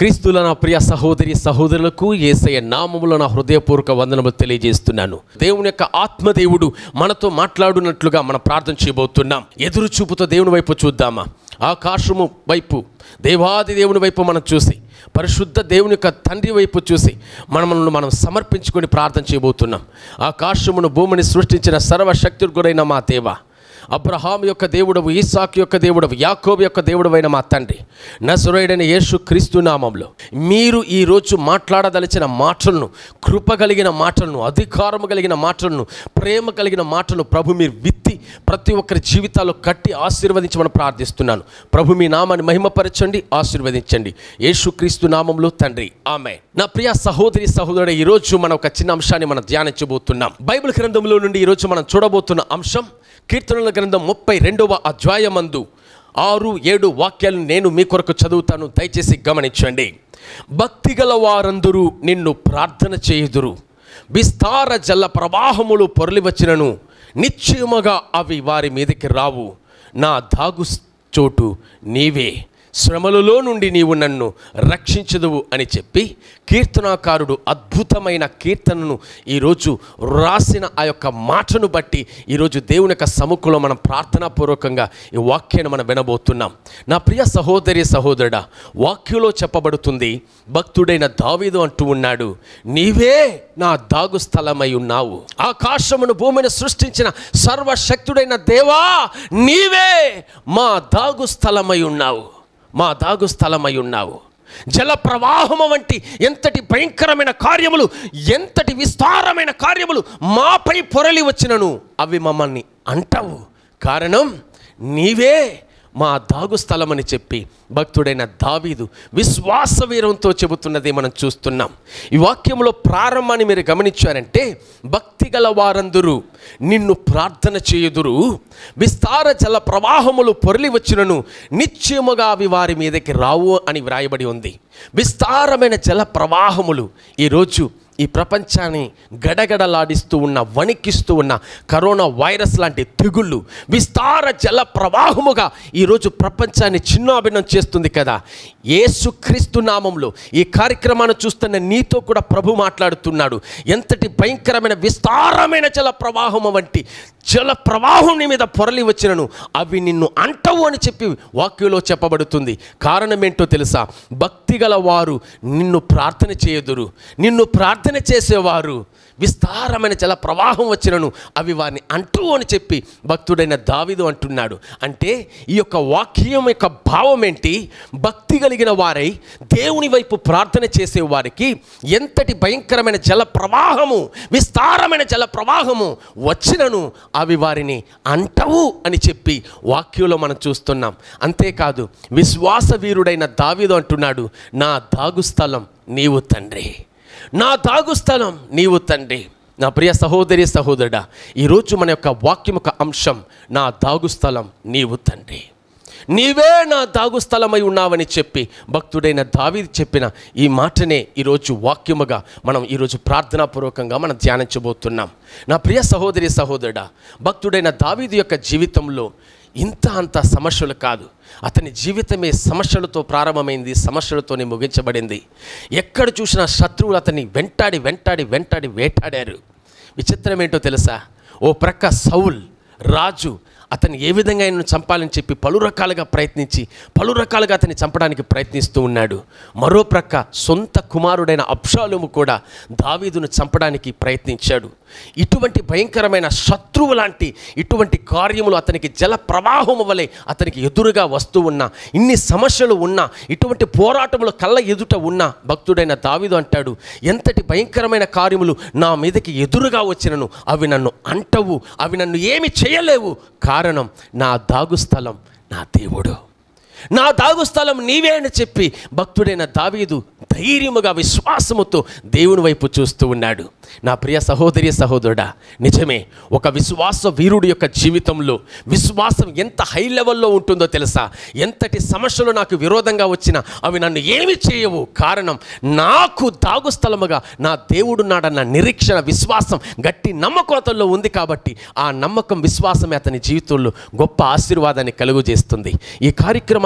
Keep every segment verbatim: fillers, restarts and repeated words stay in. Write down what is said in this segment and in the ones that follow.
క్రీస్తుల నా ప్రియ సహోదరి సహోదరులకు యేసయ్య నామములో నా హృదయపూర్వక వందనములు తెలియజేస్తున్నాను. దేవుని యొక్క ఆత్మదేవుడు మనతో మాట్లాడునట్లుగా మనం ప్రార్థన చేయబోతున్నాం. ఎదురు చూపుతో దేవుని వైపు చూద్దామా? ఆకాశము వైపు, దేవాది దేవుని వైపు మనం చూసి, పరిశుద్ధ దేవుని యొక్క తండ్రి వైపు చూసి మనల్ని మనం సమర్పించుకొని ప్రార్థన చేయబోతున్నాం. ఆకాశమును భూమిని సృష్టించిన సర్వశక్తుడుగైన మా దేవ, అబ్రహాం యొక్క దేవుడవు, ఈసాకు యొక్క దేవుడవు, యాకోబు యొక్క దేవుడవైన మా తండ్రి, నజరేయుడైన యేసు క్రీస్తు నామములో మీరు ఈరోజు మాట్లాడదలిచిన మాటలను, కృప కలిగిన మాటలను, అధికారము కలిగిన మాటలను, ప్రేమ కలిగిన మాటలను ప్రభు మీరు విత్తి ప్రతి ఒక్కరి జీవితాల్లో కట్టి ఆశీర్వదించమని ప్రార్థిస్తున్నాను. ప్రభు మీ నామాన్ని మహిమపరచండి, ఆశీర్వదించండి. యేసు క్రీస్తు నామములో తండ్రి, ఆమేన్. నా ప్రియ సహోదరి సహోదరుడు, ఈరోజు మనం ఒక చిన్న అంశాన్ని మనం ధ్యానించబోతున్నాం. బైబిల్ గ్రంథంలో నుండి ఈరోజు మనం చూడబోతున్న అంశం కీర్తనల గ్రంథం ముప్పై రెండవ అధ్యాయమందు ఆరు ఏడు వాక్యాలను నేను మీ కొరకు చదువుతాను, దయచేసి గమనించండి. భక్తిగల వారందరూ నిన్ను ప్రార్థన చేయుదురు, విస్తార జల ప్రవాహములు పొరలి వచ్చినను నిశ్చయముగా అవి వారి మీదకి రావు. నా దాగు చోటు నీవే, శ్రమలలో నుండి నీవు నన్ను రక్షించదువు అని చెప్పి కీర్తనాకారుడు అద్భుతమైన కీర్తనను ఈరోజు రాసిన ఆ యొక్క మాటను బట్టి ఈరోజు దేవుని యొక్క సముఖంలో మనం ప్రార్థనాపూర్వకంగా ఈ వాక్యాన్ని మనం వినబోతున్నాం. నా ప్రియ సహోదరి సహోదరుడా, వాక్యంలో చెప్పబడుతుంది, భక్తుడైన దావీదు అంటూ ఉన్నాడు, నీవే నా దాగు స్థలమై ఉన్నావు. ఆకాశమును భూమిని సృష్టించిన సర్వశక్తుడైన దేవా, నీవే మా దాగు స్థలమై ఉన్నావు, మా దాగు స్థలమై ఉన్నావు. జల ప్రవాహము వంటి ఎంతటి భయంకరమైన కార్యములు, ఎంతటి విస్తారమైన కార్యములు మాపై పొరలి వచ్చినను అవి మమ్మల్ని అంటవు. కారణం నీవే మా దాగు స్థలమని చెప్పి భక్తుడైన దావీదు విశ్వాస వీరంతో చెబుతున్నది మనం చూస్తున్నాం. ఈ వాక్యంలో ప్రారంభాన్ని మీరు గమనించారంటే, భక్తి గల వారందరూ నిన్ను ప్రార్థన చేయుదురు, విస్తార జల ప్రవాహములు పొరలి వచ్చినను నిశ్చయముగా అవి వారి మీదకి రావు అని వ్రాయబడి ఉంది. విస్తారమైన జల ప్రవాహములు ఈరోజు ఈ ప్రపంచాన్ని గడగడలాడిస్తూ ఉన్న, వణికిస్తూ ఉన్న కరోనా వైరస్ లాంటి తెగుళ్ళు విస్తార జల ప్రవాహముగా ఈరోజు ప్రపంచాన్ని చిన్నాభిన్నం చేస్తుంది కదా. యేసుక్రీస్తు నామంలో ఈ కార్యక్రమాన్ని చూస్తున్న నీతో కూడా ప్రభు మాట్లాడుతున్నాడు. ఎంతటి భయంకరమైన విస్తారమైన జల ప్రవాహము వంటి జల ప్రవాహం నీ మీద పొరలి వచ్చినను అవి నిన్ను అంటవు అని చెప్పి వాక్యంలో చెప్పబడుతుంది. కారణం ఏంటో తెలుసా? భక్తి గల వారు నిన్ను ప్రార్థన చేయుదురు, నిన్ను ప్రార్థన చేసేవారు విస్తారమైన జల ప్రవాహం వచ్చినను అవి వారిని అంటూ అని చెప్పి భక్తుడైన దావీదు అంటున్నాడు. అంటే ఈ యొక్క వాక్యం యొక్క భావం ఏంటి? భక్తి కలిగిన వారై దేవుని వైపు ప్రార్థన చేసే వారికి ఎంతటి భయంకరమైన జల ప్రవాహము, విస్తారమైన జల ప్రవాహము వచ్చినను అవి వారిని అంటవు అని చెప్పి వాక్యంలో మనం చూస్తున్నాం. అంతేకాదు, విశ్వాస వీరుడైన దావీదు అంటున్నాడు, నా దాగు స్థలం నీవు తండ్రి, నా దాగు స్థలం నీవు తండ్రి. నా ప్రియ సహోదరి సహోదరుడా, ఈరోజు మన యొక్క వాక్యం యొక్క అంశం, నా దాగు స్థలం నీవు తండ్రి, నీవే నా దాగు స్థలమై ఉన్నావని చెప్పి భక్తుడైన దావీదు చెప్పిన ఈ మాటనే ఈరోజు వాక్యముగా మనం ఈరోజు ప్రార్థనాపూర్వకంగా మనం ధ్యానించబోతున్నాం. నా ప్రియ సహోదరి సహోదరుడా, భక్తుడైన దావీదు యొక్క జీవితంలో ఇంత అంత సమస్యలు కాదు, అతని జీవితమే సమస్యలతో ప్రారంభమైంది, సమస్యలతోనే ముగించబడింది. ఎక్కడ చూసినా శత్రువులు అతన్ని వెంటాడి వెంటాడి వెంటాడి వేటాడారు. విచిత్రం ఏంటో తెలుసా? ఓ ప్రక్క సౌల్ రాజు అతన్ని ఏ విధంగా ఆయన చంపాలని చెప్పి పలు రకాలుగా ప్రయత్నించి పలు రకాలుగా అతన్ని చంపడానికి ప్రయత్నిస్తూ ఉన్నాడు. మరో ప్రక్క సొంత కుమారుడైన అబ్షాలోము కూడా దావీదును చంపడానికి ప్రయత్నించాడు. ఇటువంటి భయంకరమైన శత్రువు లాంటి ఇటువంటి కార్యములు అతనికి జల ప్రవాహము వలె అతనికి ఎదురుగా వస్తూ ఉన్నా, ఇన్ని సమస్యలు ఉన్నా, ఇటువంటి పోరాటములు కళ్ళ ఎదుట ఉన్న భక్తుడైన దావీదు అంటాడు, ఎంతటి భయంకరమైన కార్యములు నా మీదకి ఎదురుగా వచ్చినను అవి నన్ను అంటవు, అవి నన్ను ఏమి చేయలేవు. కారణం నా దాగు స్థలం నా దేవుడు, నా దాగు స్థలం నీవే అని చెప్పి భక్తుడైన దావీదు ధైర్యముగా విశ్వాసముతో దేవుని వైపు చూస్తూ ఉన్నాడు. నా ప్రియ సహోదరి సహోదరుడా, నిజమే, ఒక విశ్వాస వీరుడి యొక్క జీవితంలో విశ్వాసం ఎంత హై లెవెల్లో ఉంటుందో తెలుసా? ఎంతటి సమస్యలు నాకు విరోధంగా వచ్చినా అవి నన్ను ఏమి చేయవు. కారణం నాకు దాగు స్థలముగా నా దేవుడున్నాడన్న నిరీక్షణ, విశ్వాసం, గట్టి నమ్మకం అతనిలో ఉంది. కాబట్టి ఆ నమ్మకం, విశ్వాసమే అతని జీవితంలో గొప్ప ఆశీర్వాదాన్ని కలుగజేస్తుంది. ఈ కార్యక్రమాన్ని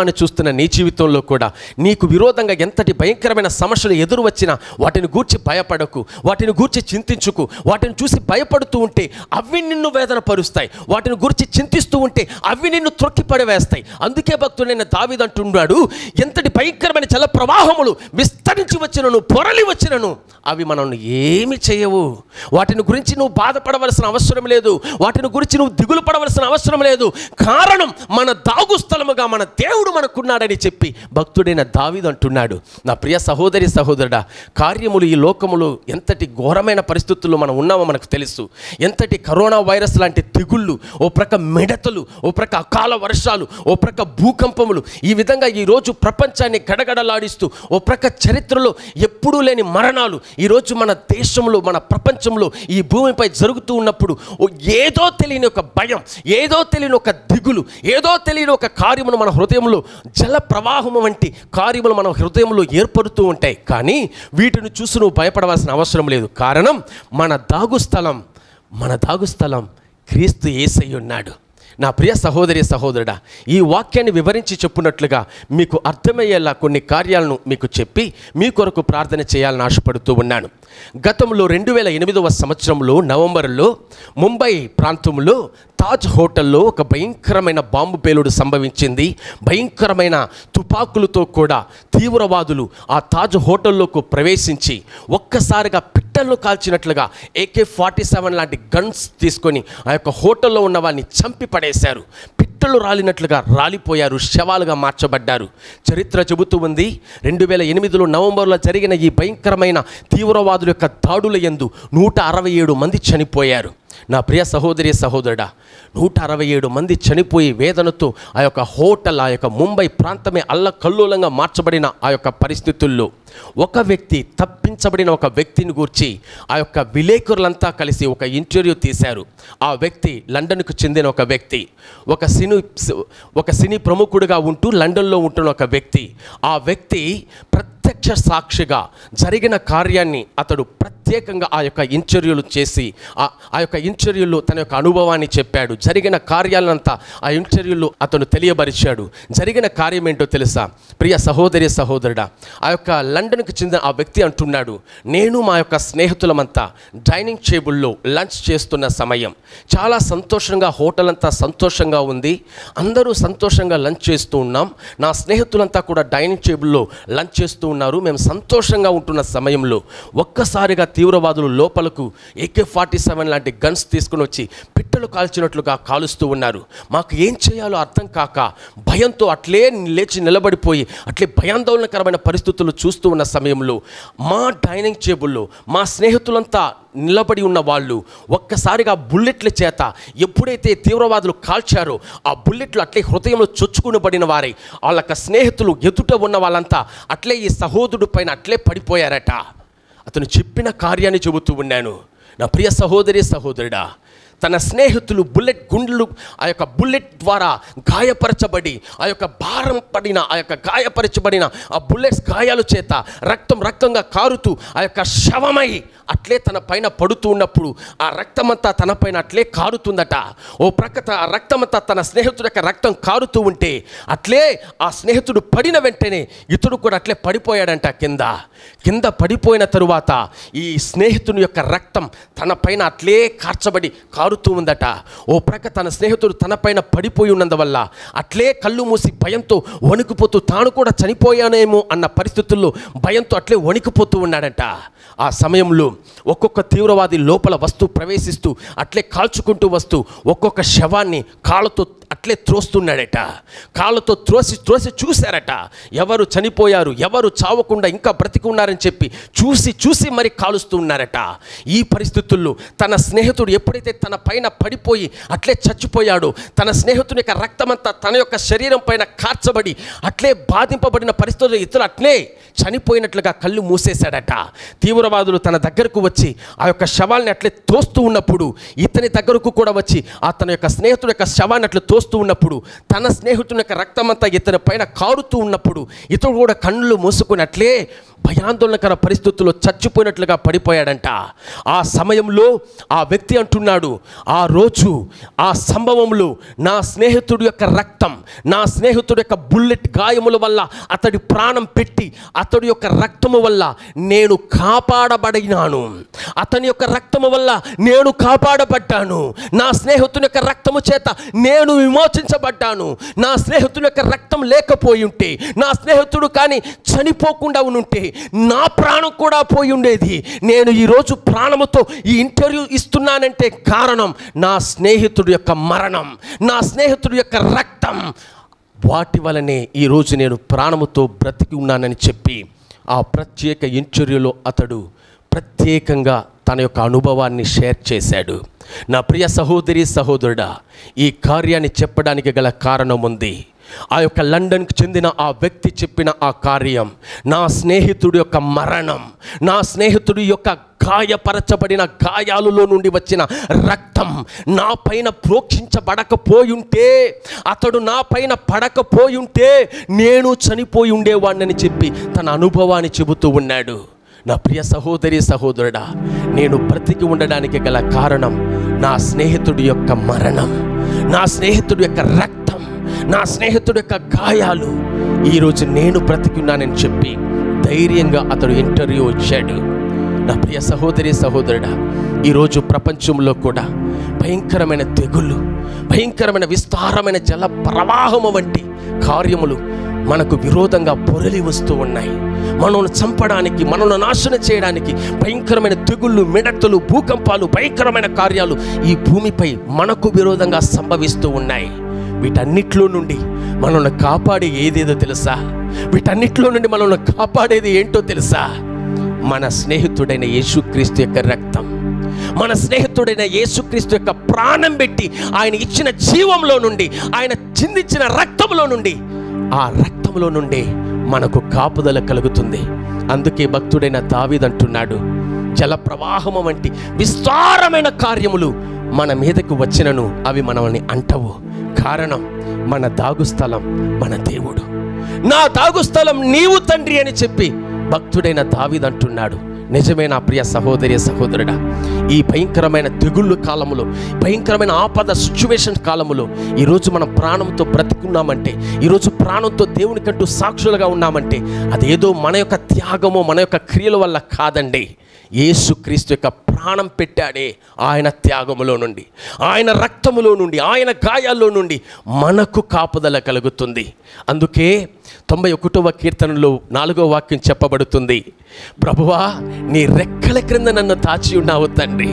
కార్యక్రమాన్ని చూస్తున్న నీ జీవితంలో కూడా నీకు విరోధంగా ఎంతటి భయంకరమైన సమస్యలు ఎదురు వచ్చినా వాటిని గూర్చి భయపడకు, వాటిని గూర్చి చింతించుకు. వాటిని చూసి భయపడుతూ ఉంటే అవి నిన్ను వేదన పరుస్తాయి, వాటిని గురించి చింతిస్తూ ఉంటే అవి నిన్ను త్రొక్కిపడవేస్తాయి. అందుకే భక్తుడైన దావీదు అంటున్నాడు, ఎంతటి భయంకరమైన జల ప్రవాహములు విస్తరించి వచ్చినను పొరలి వచ్చినను అవి మనల్ని ఏమి చేయవు. వాటిని గురించి నువ్వు బాధపడవలసిన అవసరం లేదు, వాటిని గురించి నువ్వు దిగులు పడవలసిన అవసరం లేదు. కారణం మన దాగు స్థలముగా మన దేవుడు మనకున్నాడని చెప్పి భక్తుడైన దావీదు అంటున్నాడు. నా ప్రియ సహోదరి సహోదరుడా, కార్యములు ఈ లోకములు ఎంతటి ఘోరమైన పరిస్థితుల్లో మనం ఉన్నామో మనకు తెలుసు. ఎంతటి కరోనా వైరస్ లాంటి తెగుళ్ళు, ఓ ప్రక్క మిడతలు, ఓ ప్రక్క అకాల వర్షాలు, ఓ ప్రక్క భూకంపములు, ఈ విధంగా ఈరోజు ప్రపంచాన్ని గడగడలాడిస్తూ ఓ ప్రక్క చరిత్రలో ఎప్పుడూ లేని మరణాలు ఈరోజు మన దేశంలో మన ప్రపంచంలో ఈ భూమిపై జరుగుతూ ఉన్నప్పుడు ఏదో తెలియని ఒక భయం, ఏదో తెలియని ఒక దిగులు, ఏదో తెలియని ఒక కార్యములు మన హృదయంలో జల ప్రవాహము వంటి కార్యములు మన హృదయంలో ఏర్పడుతూ ఉంటాయి. కానీ వీటిని చూసి నువ్వు భయపడవలసిన అవసరం లేదు. కారణం మన దాగు స్థలం మన దాగు స్థలం క్రీస్తు యేసయ్య ఉన్నాడు. నా ప్రియ సహోదరి సహోదరుడా, ఈ వాక్యాన్ని వివరించి చెప్పున్నట్లుగా మీకు అర్థమయ్యేలా కొన్ని కార్యాలను మీకు చెప్పి మీ కొరకు ప్రార్థన చేయాలని ఆశపడుతూ ఉన్నాను. గతంలో రెండు వేల ఎనిమిదవ సంవత్సరంలో నవంబర్లో ముంబై ప్రాంతంలో తాజ్ హోటల్లో ఒక భయంకరమైన బాంబు పేలుడు సంభవించింది. భయంకరమైన తుపాకులతో కూడా తీవ్రవాదులు ఆ తాజ్ హోటల్లోకి ప్రవేశించి ఒక్కసారిగా పిట్టలను కాల్చినట్లుగా ఏకే ఫార్టీ సెవెన్ లాంటి గన్స్ తీసుకొని ఆ యొక్క హోటల్లో ఉన్న వారిని చంపి పడేశారు. పిట్టలు రాలినట్లుగా రాలిపోయారు, శవాలుగా మార్చబడ్డారు. చరిత్ర చెబుతూ ఉంది, రెండు వేల ఎనిమిదిలో నవంబర్లో జరిగిన ఈ భయంకరమైన తీవ్రవాదుల యొక్క దాడుల యందు నూట అరవై ఏడు మంది చనిపోయారు. నా ప్రియ సహోదరి సహోదరుడా, నూట అరవై ఏడు మంది చనిపోయి వేదనతో ఆ యొక్క హోటల్, ఆ యొక్క ముంబై ప్రాంతమే అల్లకల్లోలంగా మార్చబడిన ఆ యొక్క పరిస్థితుల్లో ఒక వ్యక్తి, తప్పించబడిన ఒక వ్యక్తిని గూర్చి ఆ యొక్క విలేకరులంతా కలిసి ఒక ఇంటర్వ్యూ తీశారు. ఆ వ్యక్తి లండన్కు చెందిన ఒక వ్యక్తి, ఒక సినీ ఒక సినీ ప్రముఖుడిగా ఉంటూ లండన్లో ఉంటున్న ఒక వ్యక్తి. ఆ వ్యక్తి ప్రత్యక్ష సాక్షిగా జరిగిన కార్యాన్ని అతడు ప్రత్యేకంగా ఆ యొక్క ఇంటర్వ్యూలు చేసి ఆ యొక్క ఇంటర్వ్యూలో తన యొక్క అనుభవాన్ని చెప్పాడు. జరిగిన కార్యాలంతా ఆ ఇంటర్వ్యూలో అతను తెలియబరిచాడు. జరిగిన కార్యం ఏంటో తెలుసా ప్రియ సహోదరి సహోదరుడా? ఆ యొక్క లండన్కి చెందిన ఆ వ్యక్తి అంటున్నాడు, నేను మా యొక్క స్నేహితులమంతా డైనింగ్ టేబుల్లో లంచ్ చేస్తున్న సమయం చాలా సంతోషంగా, హోటల్ అంతా సంతోషంగా ఉంది, అందరూ సంతోషంగా లంచ్ చేస్తూ ఉన్నాం. నా స్నేహితులంతా కూడా డైనింగ్ టేబుల్లో లంచ్ చేస్తూ ఉన్నారు. మేము సంతోషంగా ఉంటున్న సమయంలో ఒక్కసారిగా తీవ్రవాదులు లోపలకు ఏకే ఫార్టీ సెవెన్ లాంటి గన్స్ తీసుకుని వచ్చి పిట్టలు కాల్చినట్లుగా కాలుస్తూ ఉన్నారు. మాకు ఏం చేయాలో అర్థం కాక భయంతో అట్లే లేచి నిలబడిపోయి అట్లే భయాందోళనకరమైన పరిస్థితులు చూస్తూ ఉన్న సమయంలో మా డైనింగ్ టేబుల్లో మా స్నేహితులంతా నిలబడి ఉన్న వాళ్ళు ఒక్కసారిగా బుల్లెట్ల చేత ఎప్పుడైతే తీవ్రవాదులు కాల్చారో ఆ బుల్లెట్లు అట్లే హృదయంలో చొచ్చుకునబడిన వారై వాళ్ళ స్నేహితులు ఎదుట ఉన్న వాళ్ళంతా అట్లే ఈ సహోదరుడి పైన అట్లే పడిపోయారట. అతను చెప్పిన కార్యాన్ని చెబుతూ ఉన్నాను. నా ప్రియ సహోదరి సహోదరుడా, తన స్నేహితులు బుల్లెట్ గుండ్లు ఆ యొక్క బుల్లెట్ ద్వారా గాయపరచబడి ఆ యొక్క భారం పడిన ఆ యొక్క గాయపరచబడిన ఆ బుల్లెట్స్ గాయాల చేత రక్తం రక్తంగా కారుతూ ఆ యొక్క శవమై అట్లే తన పైన పడుతూ ఉన్నప్పుడు ఆ రక్తమంతా తన పైన అట్లే కారుతుందట. ఓ ప్రక్క ఆ రక్తమంతా తన స్నేహితుడి యొక్క రక్తం కారుతూ ఉంటే అట్లే ఆ స్నేహితుడు పడిన వెంటనే ఇతడు కూడా అట్లే పడిపోయాడంట. కింద కింద పడిపోయిన తరువాత ఈ స్నేహితుని యొక్క రక్తం తన పైన అట్లే కార్చబడి కారుతూ ఉందట. ఓ ప్రక్క తన స్నేహితుడు తన పైన పడిపోయి ఉన్నందువల్ల అట్లే కళ్ళు మూసి భయంతో వణికిపోతూ తాను కూడా చనిపోయానేమో అన్న పరిస్థితుల్లో భయంతో అట్లే వణికిపోతూ ఉన్నాడంట. ఆ సమయంలో ఒక్కొక్క తీవ్రవాది లోపల వస్తూ ప్రవేశిస్తూ అట్లే కాల్చుకుంటూ వస్తూ ఒక్కొక్క శవాన్ని కాళ్ళతో అట్లే త్రోస్తున్నాడట. కాళ్ళతో త్రోసి త్రోసి చూశారట. ఎవరు చనిపోయారు, ఎవరు చావకుండా ఇంకా బ్రతికి ఉన్నారని చెప్పి చూసి చూసి మరి కాలుస్తూ ఉన్నారట. ఈ పరిస్థితుల్లో తన స్నేహితుడు ఎప్పుడైతే తన పైన పడిపోయి అట్లే చచ్చిపోయాడో తన స్నేహితుని యొక్క రక్తమంతా తన యొక్క శరీరం పైన కార్చబడి అట్లే బాధింపబడిన పరిస్థితుల్లో ఇతను అట్లే చనిపోయినట్లుగా కళ్ళు మూసేశాడట. తీవ్రవాదులు తన దగ్గరకు వచ్చి ఆ యొక్క శవాల్ని అట్లే తోస్తూ ఉన్నప్పుడు ఇతని దగ్గరకు కూడా వచ్చి ఆ తన యొక్క స్నేహితుడి యొక్క శవాన్ని అట్లా తోస్తూ ఉన్నప్పుడు తన స్నేహితుని యొక్క రక్తమంతా ఇతని పైన కారుతూ ఉన్నప్పుడు ఇతడు కూడా కళ్ళు మూసుకుని అట్లే భయాందోళనకర పరిస్థితుల్లో చచ్చిపోయినట్లుగా పడిపోయాడంట. ఆ సమయంలో ఆ వ్యక్తి అంటున్నాడు, ఆ రోజు ఆ సంభవంలో నా స్నేహితుడి యొక్క రక్తం, నా స్నేహితుడి యొక్క బుల్లెట్ గాయముల వల్ల అతడి ప్రాణం పెట్టి అతడి యొక్క రక్తము వల్ల నేను కాపాడబడినాను, అతని యొక్క రక్తము వల్ల నేను కాపాడబడ్డాను, నా స్నేహితుని యొక్క రక్తము చేత నేను విమోచించబడ్డాను. నా స్నేహితుని యొక్క రక్తం లేకపోయి ఉంటే, నా స్నేహితుడు కానీ చనిపోకుండా ఉంటే నా ప్రాణం కూడా పోయి ఉండేది. నేను ఈరోజు ప్రాణముతో ఈ ఇంటర్వ్యూ ఇస్తున్నానంటే కారణం నా స్నేహితుడి యొక్క మరణం, నా స్నేహితుడి యొక్క రక్తం. వాటి వలనే ఈరోజు నేను ప్రాణముతో బ్రతికి ఉన్నానని చెప్పి ఆ ప్రత్యేక ఇంటర్వ్యూలో అతడు ప్రత్యేకంగా తన యొక్క అనుభవాన్ని షేర్ చేశాడు. నా ప్రియ సహోదరి సహోదరుడా, ఈ కార్యాన్ని చెప్పడానికి గల కారణం ఉంది. ఆ యొక్క లండన్కి చెందిన ఆ వ్యక్తి చెప్పిన ఆ కార్యం, నా స్నేహితుడి యొక్క మరణం, నా స్నేహితుడి యొక్క గాయపరచబడిన గాయాలలో నుండి వచ్చిన రక్తం నా పైన ప్రోక్షించబడకపోయుంటే, అతడు నా పైన పడకపోయుంటే నేను చనిపోయి ఉండేవాడిని చెప్పి తన అనుభవాన్ని చెబుతూ ఉన్నాడు. నా ప్రియ సహోదరి సహోదరుడా, నేను బ్రతికి ఉండడానికి గల కారణం నా స్నేహితుడి యొక్క మరణం, నా స్నేహితుడి యొక్క రక్తం, నా స్నేహితుడి యొక్క గాయాలు. ఈరోజు నేను బ్రతికి ఉన్నానని చెప్పి ధైర్యంగా అతడు ఇంటర్వ్యూ వచ్చాడు. నా ప్రియ సహోదరి సహోదరుడా, ఈరోజు ప్రపంచంలో కూడా భయంకరమైన తెగుళ్ళు, భయంకరమైన విస్తారమైన జల ప్రవాహము వంటి కార్యములు మనకు విరోధంగా పొరలి వస్తూ ఉన్నాయి. మనల్ని చంపడానికి, మనల్ని నాశనం చేయడానికి భయంకరమైన తెగుళ్ళు, మిడతలు, భూకంపాలు, భయంకరమైన కార్యాలు ఈ భూమిపై మనకు విరోధంగా సంభవిస్తూ ఉన్నాయి. వీటన్నిటిలో నుండి మనల్ని కాపాడే ఏదేదో తెలుసా? వీటన్నిటిలో నుండి మనల్ని కాపాడేది ఏంటో తెలుసా? మన స్నేహితుడైన యేసుక్రీస్తు యొక్క రక్తం, మన స్నేహితుడైన యేసుక్రీస్తు యొక్క ప్రాణం పెట్టి ఆయన ఇచ్చిన జీవంలో నుండి, ఆయన చిందించిన రక్తంలో నుండి, ఆ రక్తంలో నుండి మనకు కాపుదల కలుగుతుంది. అందుకే భక్తుడైన దావీదు అంటున్నాడు, జల ప్రవాహము వంటి విస్తారమైన కార్యములు మన మీదకు వచ్చినను అవి మనల్ని అంటవు. కారణం మన దాగుస్థలం మన దేవుడు. నా దాగుస్థలం నీవు తండ్రి అని చెప్పి భక్తుడైన దావీదు అంటున్నాడు. నిజమే నా ప్రియ సహోదరి సహోదరుడా, ఈ భయంకరమైన తెగుళ్ళు కాలములో, భయంకరమైన ఆపద సిచ్యువేషన్ కాలములో ఈరోజు మనం ప్రాణంతో బ్రతుకున్నామంటే, ఈరోజు ప్రాణంతో దేవునికంటూ సాక్షులుగా ఉన్నామంటే అదేదో మన యొక్క త్యాగమో మన యొక్క క్రియల వల్ల కాదండి. యేసుక్రీస్తు యొక్క ప్రాణం పెట్టాడే ఆయన త్యాగములో నుండి, ఆయన రక్తములో నుండి, ఆయన గాయాల్లో నుండి మనకు కాపుదల కలుగుతుంది. అందుకే తొంభై ఒకటవ కీర్తనలో నాలుగో వాక్యం చెప్పబడుతుంది, ప్రభువా నీ రెక్కల క్రింద నన్ను దాచి ఉన్నావు తండ్రి,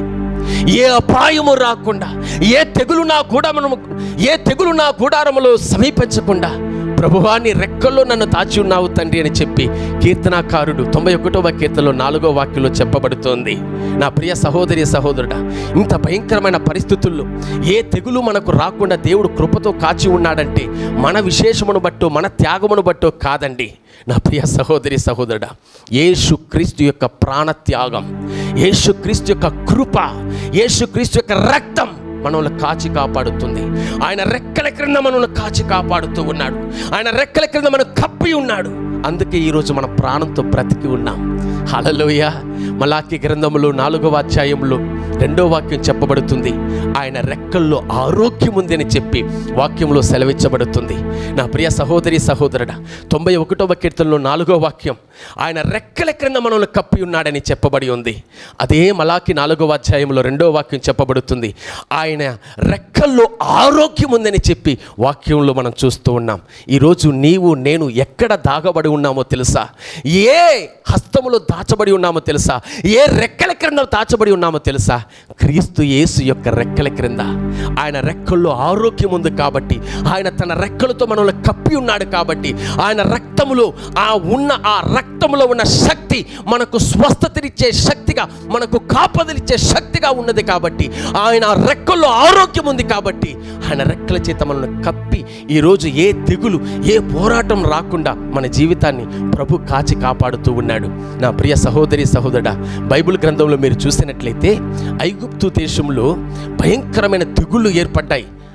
ఏ అపాయము రాకుండా, ఏ తెగులు నా గుడారము ఏ తెగులు నా గుడారములో సమీపించకుండా ప్రభువా నీ రెక్కల్లో నన్ను దాచి ఉన్నావు తండ్రి అని చెప్పి కీర్తనాకారుడు తొంభై ఒకటవ కీర్తనలో నాలుగో వాక్యంలో చెప్పబడుతోంది. నా ప్రియ సహోదరి సహోదరుడా, ఇంత భయంకరమైన పరిస్థితుల్లో ఏ తెగులు మనకు రాకుండా దేవుడు కృపతో కాచి ఉన్నాడంటే మన విశేషమును బట్టో మన త్యాగమును బట్టో కాదండి. నా ప్రియ సహోదరి సహోదరుడా, యేసుక్రీస్తు యొక్క ప్రాణత్యాగం, యేసుక్రీస్తు యొక్క కృప, యేసుక్రీస్తు యొక్క రక్తం మనల్ని కాచి కాపాడుతుంది. ఆయన రెక్కల క్రింద మనల్ని కాచి కాపాడుతూ ఉన్నాడు. ఆయన రెక్కల క్రింద మనం కప్పి ఉన్నాడు. అందుకే ఈరోజు మన ప్రాణంతో బ్రతికి ఉన్నాం. హల్లెలూయా. మలాకీ గ్రంథములో నాలుగవ అధ్యాయంలో రెండో వాక్యం చెప్పబడుతుంది, ఆయన రెక్కల్లో ఆరోగ్యం ఉంది అని చెప్పి వాక్యంలో సెలవిచ్చబడుతుంది. నా ప్రియ సహోదరి సహోదరుడా, తొంభై ఒకటవ కీర్తనలో నాలుగో వాక్యం ఆయన రెక్కల క్రింద మనల్ని కప్పి ఉన్నాడని చెప్పబడి ఉంది. అదే మలాకీ నాలుగవ అధ్యాయంలో రెండో వాక్యం చెప్పబడుతుంది, ఆయన రెక్కల్లో ఆరోగ్యం ఉందని చెప్పి వాక్యంలో మనం చూస్తూ ఉన్నాం. ఈరోజు నీవు నేను ఎక్కడ దాగబడి ఉన్నామో తెలుసా? ఏ హస్తములో దాచబడి ఉన్నామో తెలుసా? ఏ రెక్కల క్రింద దాచబడి ఉన్నామో తెలుసా? క్రీస్తు యేసు యొక్క రెక్కల క్రింద. ఆయన రెక్కల్లో ఆరోగ్యం ఉంది కాబట్టి, ఆయన తన రెక్కలతో మనల్ని కప్పి ఉన్నాడు కాబట్టి, ఆయన రక్తములో ఆ ఉన్న ఆ రక్తములో ఉన్న శక్తి మనకు స్వస్థతనిచ్చే శక్తిగా, మనకు కాపదలిచ్చే శక్తిగా ఉన్నది కాబట్టి, ఆయన రెక్కల్లో ఆరోగ్యం ఉంది కాబట్టి ఆయన రెక్కల చేత మనల్ని కప్పి ఈరోజు ఏ తెగులు, ఏ పోరాటం రాకుండా మన జీవితాన్ని ప్రభు కాచి కాపాడుతూ ఉన్నాడు. నా ప్రియ సహోదరి సహోదరుడా, బైబిల్ గ్రంథంలో మీరు చూసినట్లయితే ఐగుప్తు దేశంలో భయంకరమైన తెగుళ్ళు ఏర్పడ్డాయి.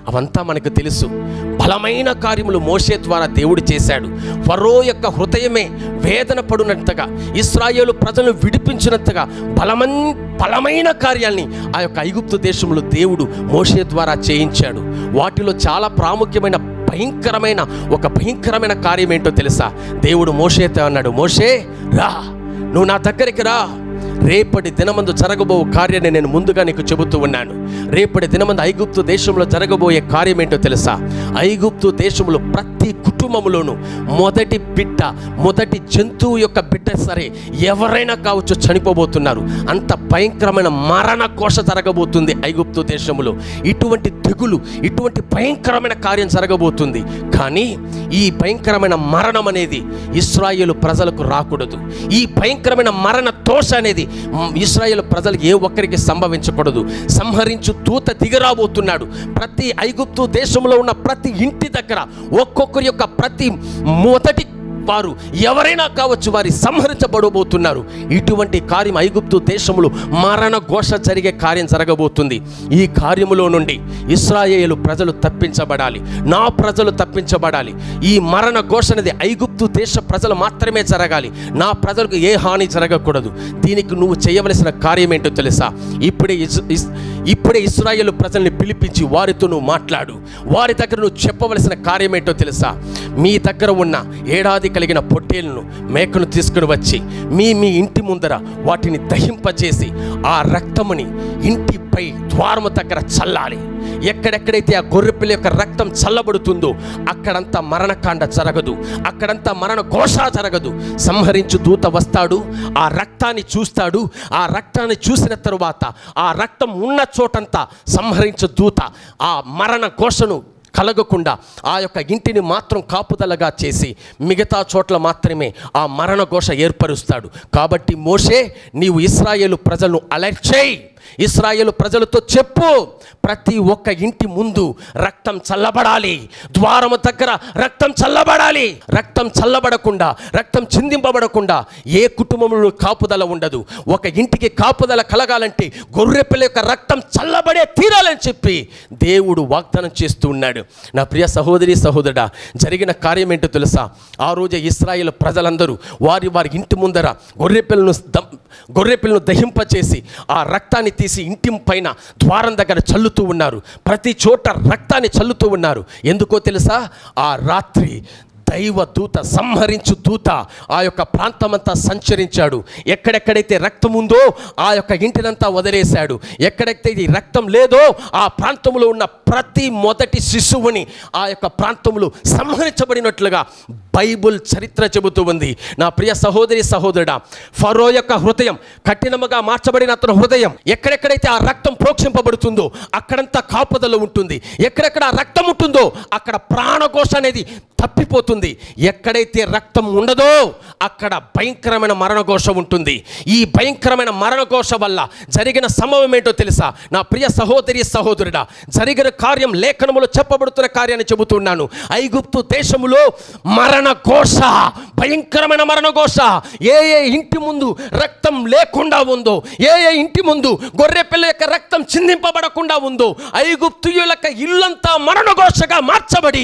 అవంతా మనకు తెలుసు. బలమైన కార్యములు మోషే ద్వారా దేవుడు చేశాడు. ఫరో యొక్క హృదయమే వేదన పడినట్టుగా, ఇశ్రాయేలు ప్రజలను విడిపించినట్టుగా బలమన్ బలమైన కార్యాల్ని ఆ యొక్క ఐగుప్తు దేశంలో దేవుడు మోషే ద్వారా చేయించాడు. వాటిలో చాలా ప్రాముఖ్యమైన భయంకరమైన ఒక భయంకరమైన కార్యం ఏంటో తెలుసా? దేవుడు మోషేతో అన్నాడు, మోషే రా, నువ్వు నా దగ్గరికి రా. రేపటి దినమందు జరగబో కార్యాన్ని నేను ముందుగా నీకు చెబుతూ ఉన్నాను. రేపటి దినమందు ఐగుప్తు దేశంలో జరగబోయే కార్యం ఏంటో తెలుసా? ఐగుప్తు దేశంలో ప్రతి కుటుంబంలోనూ మొదటి బిడ్డ, మొదటి జంతువు యొక్క బిడ్డ సరే ఎవరైనా కావచ్చు చనిపోబోతున్నారు. అంత భయంకరమైన మరణ ఘోష జరగబోతుంది ఐగుప్తు దేశంలో. ఇటువంటి తెగులు, ఇటువంటి భయంకరమైన కార్యం జరగబోతుంది. కానీ ఈ భయంకరమైన మరణం అనేది ఇశ్రాయేలు ప్రజలకు రాకూడదు. ఈ భయంకరమైన మరణ దోష అనేది ఇశ్రాయేలు ప్రజలకు ఏ ఒక్కరికి సంభవించకూడదు. సంహరించు దూత దిగరాబోతున్నాడు. ప్రతి ఐగుప్తు దేశంలో ఉన్న ప్రతి ఇంటి దగ్గర ఒక్కొక్కరి యొక్క ప్రతి మొదటి వారు ఎవరైనా కావచ్చు వారి సంహరించబడబోతున్నారు. ఇటువంటి కార్యం ఐగుప్తు దేశంలో మరణ ఘోష జరిగే కార్యం జరగబోతుంది. ఈ కార్యములో నుండి ఇశ్రాయేలు ప్రజలు తప్పించబడాలి, నా ప్రజలు తప్పించబడాలి. ఈ మరణ ఘోష అనేది ఐగుప్తు దేశ ప్రజలు మాత్రమే జరగాలి. నా ప్రజలకు ఏ హాని జరగకూడదు. దీనికి నువ్వు చేయవలసిన కార్యం ఏంటో తెలుసా? ఇప్పుడే ఇప్పుడే ఇశ్రాయేలు ప్రజల్ని పిలిపించి వారితో నువ్వు మాట్లాడు. వారి దగ్గర నువ్వు చెప్పవలసిన కార్యం ఏంటో తెలుసా? మీ దగ్గర ఉన్న ఏడాది కలిగిన పొట్టేలను, మేకను తీసుకుని వచ్చి మీ మీ ఇంటి ముందర వాటిని దహింపచేసి ఆ రక్తముని ఇంటిపై ద్వారము దగ్గర చల్లాలి. ఎక్కడెక్కడైతే ఆ గొర్రెపిల్ల యొక్క రక్తం చల్లబడుతుందో అక్కడంతా మరణకాండ జరగదు, అక్కడంతా మరణ ఘోష జరగదు. సంహరించు దూత వస్తాడు, ఆ రక్తాన్ని చూస్తాడు. ఆ రక్తాన్ని చూసిన తరువాత ఆ రక్తం ఉన్న చోటంతా సంహరించు దూత ఆ మరణ ఘోషను కలగకుండా ఆ యొక్క ఇంటిని మాత్రం కాపుదలగా చేసి మిగతా చోట్ల మాత్రమే ఆ మరణ ఘోష ఏర్పరుస్తాడు. కాబట్టి మోషే, నీవు ఇశ్రాయేలు ప్రజలను అలర్ట్ చేయి. ఇశ్రాయేలు ప్రజలతో చెప్పు, ప్రతి ఒక్క ఇంటి ముందు రక్తం చల్లబడాలి, ద్వారము దగ్గర రక్తం చల్లబడాలి. రక్తం చల్లబడకుండా, రక్తం చిందింపబడకుండా ఏ కుటుంబంలో కాపుదల ఉండదు. ఒక ఇంటికి కాపుదల కలగాలంటే గొర్రెపిల్ల యొక్క రక్తం చల్లబడే తీరాలని చెప్పి దేవుడు వాగ్దానం చేస్తూ ఉన్నాడు. నా ప్రియ సహోదరి సహోదరుడా, జరిగిన కార్యం ఏంటో తెలుసా? ఆ రోజే ఇశ్రాయేలు ప్రజలందరూ వారి వారి ఇంటి ముందర గొర్రెపిల్లను గొర్రెపిల్లను దహింపచేసి ఆ రక్తాన్ని తీసి ఇంటి పైన ద్వారం దగ్గర చల్లుతూ ఉన్నారు. ప్రతి చోట రక్తాన్ని చల్లుతూ ఉన్నారు. ఎందుకో తెలుసా? ఆ రాత్రి దైవ దూత, సంహరించు దూత ఆ యొక్క ప్రాంతమంతా సంచరించాడు. ఎక్కడెక్కడైతే రక్తం ఉందో ఆ యొక్క ఇంటినంతా వదిలేశాడు. ఎక్కడైతే ఈ రక్తం లేదో ఆ ప్రాంతంలో ఉన్న ప్రతి మొదటి శిశువుని ఆ యొక్క ప్రాంతంలో సంహరించబడినట్లుగా బైబుల్ చరిత్ర చెబుతూ ఉంది. నా ప్రియ సహోదరి సహోదరుడా, ఫరో యొక్క హృదయం కఠినముగా మార్చబడిన అతని హృదయం ఎక్కడెక్కడైతే ఆ రక్తం ప్రోక్షింపబడుతుందో అక్కడంతా కాపుదల ఉంటుంది. ఎక్కడెక్కడ ఆ రక్తం ఉంటుందో అక్కడ ప్రాణఘోష అనేది తప్పిపోతుంది. ఎక్కడైతే రక్తం ఉండదో అక్కడ భయంకరమైన మరణఘోష ఉంటుంది. ఈ భయంకరమైన మరణఘోష వల్ల జరిగిన సంభవం ఏంటో తెలుసా? నా ప్రియ సహోదరి సహోదరుడా, జరిగిన కార్యం లేఖనములో చెప్పబడుతున్న కార్యాన్ని చెబుతున్నాను. ఐగుప్తు దేశములో మరణ ఘోష, భయంకరమైన మరణ ఘోష. ఏ ఏ ఇంటి ముందు రక్తం లేకుండా ఉందో, ఏ ఏ ఇంటి ముందు గొర్రె పిల్ల యొక్క రక్తం చిందింపబడకుండా ఉందో ఐగుప్తుల యొక్క ఇల్లంతా మరణ ఘోషగా మార్చబడి,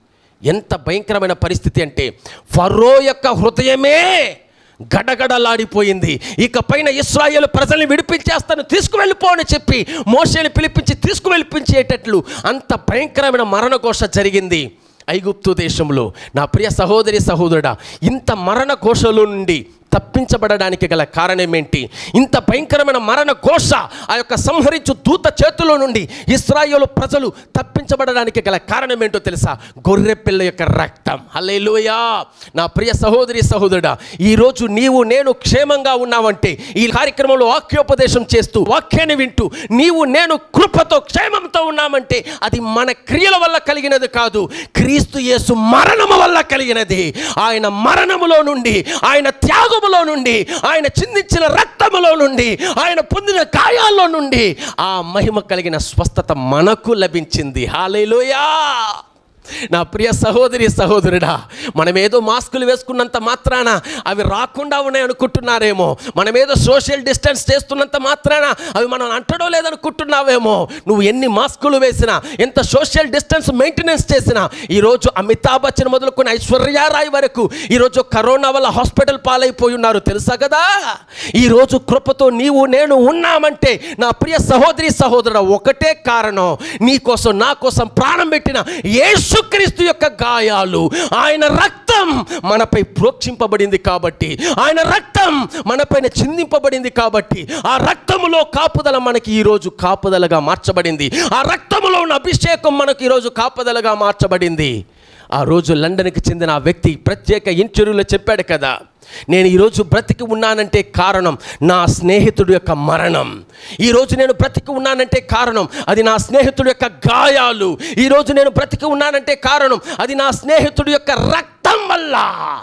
ఎంత భయంకరమైన పరిస్థితి అంటే ఫరో యొక్క హృదయమే గడగడలాడిపోయింది. ఇక పైన ఇశ్రాయేలు ప్రజల్ని విడిపించేస్తాను, తీసుకువెళ్ళిపో అని చెప్పి మోషేని పిలిపించి తీసుకువెళ్ళిపించేటట్లు అంత భయంకరమైన మరణ ఘోష జరిగింది ఐగుప్తు దేశంలో. నా ప్రియ సహోదరి సహోదరుడా, ఇంత మరణ ఘోషలో నుండి తప్పించబడడానికి గల కారణం ఏంటి? ఇంత భయంకరమైన మరణ ఘోష ఆ యొక్క సంహరించు దూత చేతిలో నుండి ఇశ్రాయేలు ప్రజలు తప్పించబడడానికి గల కారణం ఏంటో తెలుసా? గొర్రె పిల్ల యొక్క రక్తం. హల్లెలూయా. నా ప్రియ సహోదరి సహోదరుడా, ఈరోజు నీవు నేను క్షేమంగా ఉన్నావంటే, ఈ కార్యక్రమంలో వాక్యోపదేశం చేస్తూ వాక్యాన్ని వింటూ నీవు నేను కృపతో క్షేమంతో ఉన్నామంటే అది మన క్రియల వల్ల కలిగినది కాదు, క్రీస్తు యేసు మరణము వల్ల కలిగినది. ఆయన మరణములో నుండి, ఆయన త్యాగం నుండి, ఆయన చిందించిన రక్తములో నుండి, ఆయన పొందిన గాయాల్లో నుండి ఆ మహిమ కలిగిన స్వస్థత మనకు లభించింది. హల్లెలూయా. నా ప్రియ సహోదరి సహోదరుడా, మనమేదో మాస్కులు వేసుకున్నంత మాత్రాన అవి రాకుండా ఉన్నాయి అనుకుంటున్నారేమో, మనమేదో సోషల్ డిస్టెన్స్ చేస్తున్నంత మాత్రాన అవి మనం అంటడం లేదనుకుంటున్నావేమో. నువ్వు ఎన్ని మాస్కులు వేసినా, ఎంత సోషల్ డిస్టెన్స్ మెయింటెనెన్స్ చేసినా, ఈరోజు అమితాబ్ బచ్చన్ మొదలుకొని ఐశ్వర్యారాయ్ వరకు ఈరోజు కరోనా వల్ల హాస్పిటల్ పాలైపోయి ఉన్నారు, తెలుసా కదా. ఈరోజు కృపతో నీవు నేను ఉన్నామంటే నా ప్రియ సహోదరి సహోదరుడు, ఒకటే కారణం, నీ కోసం నా కోసం ప్రాణం పెట్టిన యేసుక్రీస్తు యొక్క గాయాలు, ఆయన రక్తం మనపై ప్రోక్షింపబడింది కాబట్టి, ఆయన రక్తం మనపైన చిందింపబడింది కాబట్టి, ఆ రక్తములో కాపుదల మనకి ఈరోజు కాపుదలగా మార్చబడింది. ఆ రక్తములో ఉన్న అభిషేకం మనకు ఈరోజు కాపుదలగా మార్చబడింది. ఆ రోజు లండన్కి చెందిన ఆ వ్యక్తి ప్రత్యేక ఇంటర్వ్యూలో చెప్పాడు కదా, నేను ఈరోజు బ్రతికి ఉన్నానంటే కారణం నా స్నేహితుడి యొక్క మరణం. ఈరోజు నేను బ్రతికి ఉన్నానంటే కారణం అది నా స్నేహితుడి యొక్క గాయాలు. ఈరోజు నేను బ్రతికి ఉన్నానంటే కారణం అది నా స్నేహితుడి యొక్క రక్తం వల్ల.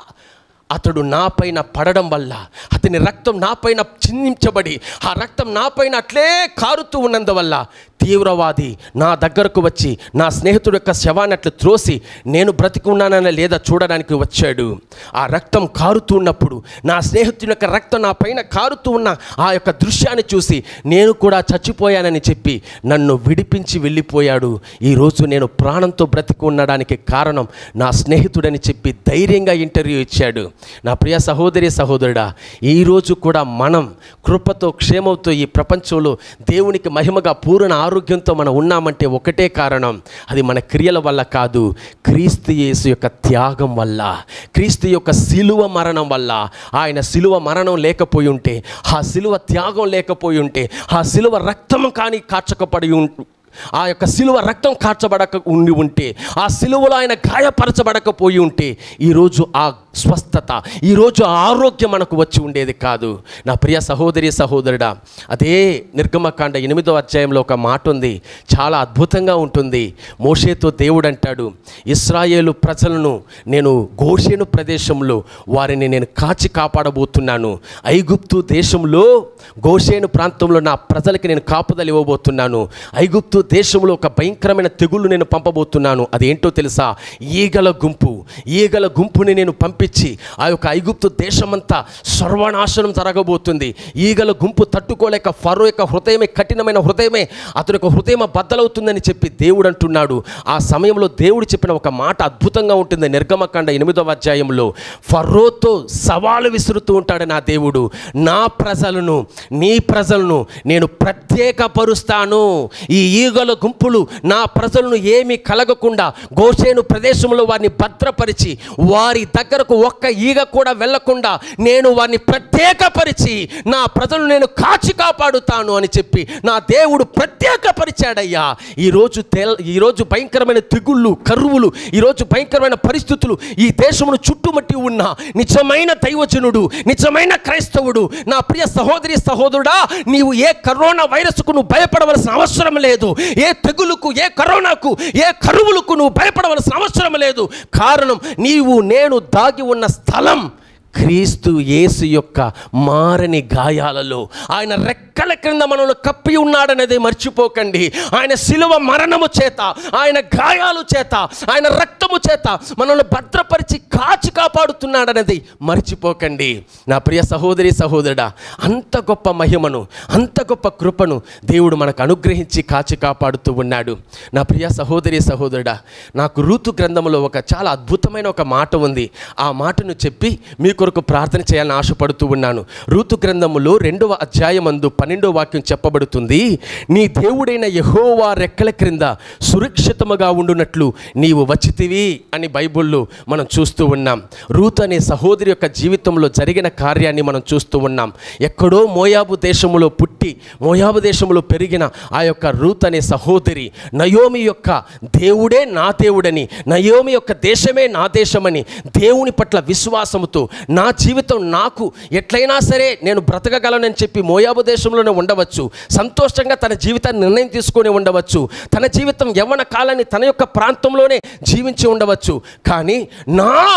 అతడు నా పైన పడడం వల్ల, అతని రక్తం నా పైన చిందించబడి, ఆ రక్తం నా పైన అట్లే కారుతూ ఉన్నందువల్ల తీవ్రవాది నా దగ్గరకు వచ్చి నా స్నేహితుడు యొక్క శవాన్ని అట్లా త్రోసి నేను బ్రతికి ఉన్నానని లేదా చూడడానికి వచ్చాడు. ఆ రక్తం కారుతూ ఉన్నప్పుడు, నా స్నేహితుడి యొక్క రక్తం నా పైన కారుతూ ఉన్న ఆ యొక్క దృశ్యాన్ని చూసి నేను కూడా చచ్చిపోయానని చెప్పి నన్ను విడిపించి వెళ్ళిపోయాడు. ఈరోజు నేను ప్రాణంతో బ్రతికి ఉండడానికి కారణం నా స్నేహితుడని చెప్పి ధైర్యంగా ఇంటర్వ్యూ ఇచ్చాడు. నా ప్రియ సహోదరి సహోదరుడా, ఈరోజు కూడా మనం కృపతో క్షేమంతో ఈ ప్రపంచంలో దేవునికి మహిమగా పూర్ణ ఆరోగ్యంతో మనం ఉన్నామంటే ఒకటే కారణం, అది మన క్రియల వల్ల కాదు, క్రీస్తు యేసు యొక్క త్యాగం వల్ల, క్రీస్తు యొక్క సిలువ మరణం వల్ల. ఆయన సిలువ మరణం లేకపోయి ఉంటే, ఆ సిలువ త్యాగం లేకపోయి ఉంటే, ఆ సిలువ రక్తం కానీ కార్చకపడి ఉంటే, ఆ యొక్క సిలువ రక్తం కార్చబడక ఉండి ఉంటే, ఆ సిలువలో ఆయన గాయపరచబడకపోయి ఉంటే ఈరోజు ఆ స్వస్థత, ఈరోజు ఆ ఆరోగ్యం మనకు వచ్చి ఉండేది కాదు. నా ప్రియ సహోదరి సహోదరుడా, అదే నిర్గమకాండ ఎనిమిదో అధ్యాయంలో ఒక మాట ఉంది, చాలా అద్భుతంగా ఉంటుంది. మోషేతో దేవుడు అంటాడు, ఇశ్రాయేలు ప్రజలను నేను గోషేను ప్రదేశంలో వారిని నేను కాచి కాపాడబోతున్నాను. ఐగుప్తు దేశంలో గోషేను ప్రాంతంలో నా ప్రజలకి నేను కాపుదలు ఇవ్వబోతున్నాను. ఐగుప్తు దేశంలో ఒక భయంకరమైన తెగుళ్ళు నేను పంపబోతున్నాను. అదేంటో తెలుసా? ఈగల గుంపు. ఈగల గుంపుని నేను పంపించి ఆ యొక్క ఐగుప్తు దేశమంతా సర్వనాశనం జరగబోతుంది. ఈగల గుంపు తట్టుకోలేక ఫరో యొక్క హృదయమే, కఠినమైన హృదయమే, అతని యొక్క హృదయం బద్దలవుతుందని చెప్పి దేవుడు అంటున్నాడు. ఆ సమయంలో దేవుడు చెప్పిన ఒక మాట అద్భుతంగా ఉంటుంది. నిర్గమకాండ ఎనిమిదవ అధ్యాయంలో ఫరోతో సవాలు విసురుతూ ఉంటాడు నా దేవుడు, నా ప్రజలను, నీ ప్రజలను నేను ప్రత్యేకపరుస్తాను. ఈ ఈగల గుంపులు నా ప్రజలను ఏమీ కలగకుండా గోషేను ప్రదేశంలో వారిని భద్రపరిచి, వారి దగ్గరకు ఒక్క ఈగ కూడా వెళ్లకుండా నేను వారిని ప్రత్యేకపరిచి నా ప్రజలను నేను కాచి కాపాడుతాను అని చెప్పి నా దేవుడు ప్రత్యేకపరిచాడయ్యా. ఈరోజు తెల్ ఈరోజు భయంకరమైన తెగుళ్ళు, కరువులు, ఈరోజు భయంకరమైన పరిస్థితులు ఈ దేశమును చుట్టుముట్టి ఉన్న నిజమైన దైవజనుడు, నిజమైన క్రైస్తవుడు, నా ప్రియ సహోదరి సహోదరుడా, నీవు ఏ కరోనా వైరస్కు నువ్వు భయపడవలసిన అవసరం లేదు. ఏ తెగులుకు, ఏ కరోనాకు, ఏ కరువులకు నువ్వు భయపడవలసిన అవసరం లేదు. కారణం, నీవు నేను దాగి ఉన్న స్థలం క్రీస్తు యేసు యొక్క మారని గాయాలలో. ఆయన రెక్కల క్రింద మనల్ని కప్పి ఉన్నాడనేది మర్చిపోకండి. ఆయన శిలువ మరణము చేత, ఆయన గాయాలు చేత, ఆయన రక్తము చేత మనల్ని భద్రపరిచి కాచి కాపాడుతున్నాడనేది మర్చిపోకండి. నా ప్రియ సహోదరి సహోదరుడా, అంత గొప్ప మహిమను, అంత గొప్ప కృపను దేవుడు మనకు అనుగ్రహించి కాచి కాపాడుతూ ఉన్నాడు. నా ప్రియ సహోదరి సహోదరుడా, నాకు రూతు గ్రంథంలో ఒక చాలా అద్భుతమైన ఒక మాట ఉంది. ఆ మాటను చెప్పి మీ కొరకు ప్రార్థన చేయాలని ఆశపడుతూ ఉన్నాను. రూతు గ్రంథములో రెండవ అధ్యాయమందు పన్నెండవ వాక్యం చెప్పబడుతుంది, నీ దేవుడైన యెహోవా రెక్కల క్రింద సురక్షితముగా ఉండునట్లు నీవు వచ్చితివి అని బైబిల్లో మనం చూస్తూ ఉన్నాం. రూతు అనే సహోదరి యొక్క జీవితంలో జరిగిన కార్యాన్ని మనం చూస్తూ ఉన్నాం. ఎక్కడో మోయాబు దేశములో పుట్టి మోయాబు దేశంలో పెరిగిన ఆ యొక్క రూతు అనే సహోదరి నయోమి యొక్క దేవుడే నా దేవుడని, నయోమి యొక్క దేశమే నా దేశమని, దేవుని పట్ల విశ్వాసముతో నా జీవితం నాకు ఎట్లయినా సరే నేను బ్రతకగలనని చెప్పి మోయాబు దేశంలోనే ఉండవచ్చు, సంతోషంగా తన జీవితాన్ని నిర్ణయం తీసుకొని ఉండవచ్చు, తన జీవితం యవ్వన కాలాన్ని తన యొక్క ప్రాంతంలోనే జీవించి ఉండవచ్చు. కానీ నా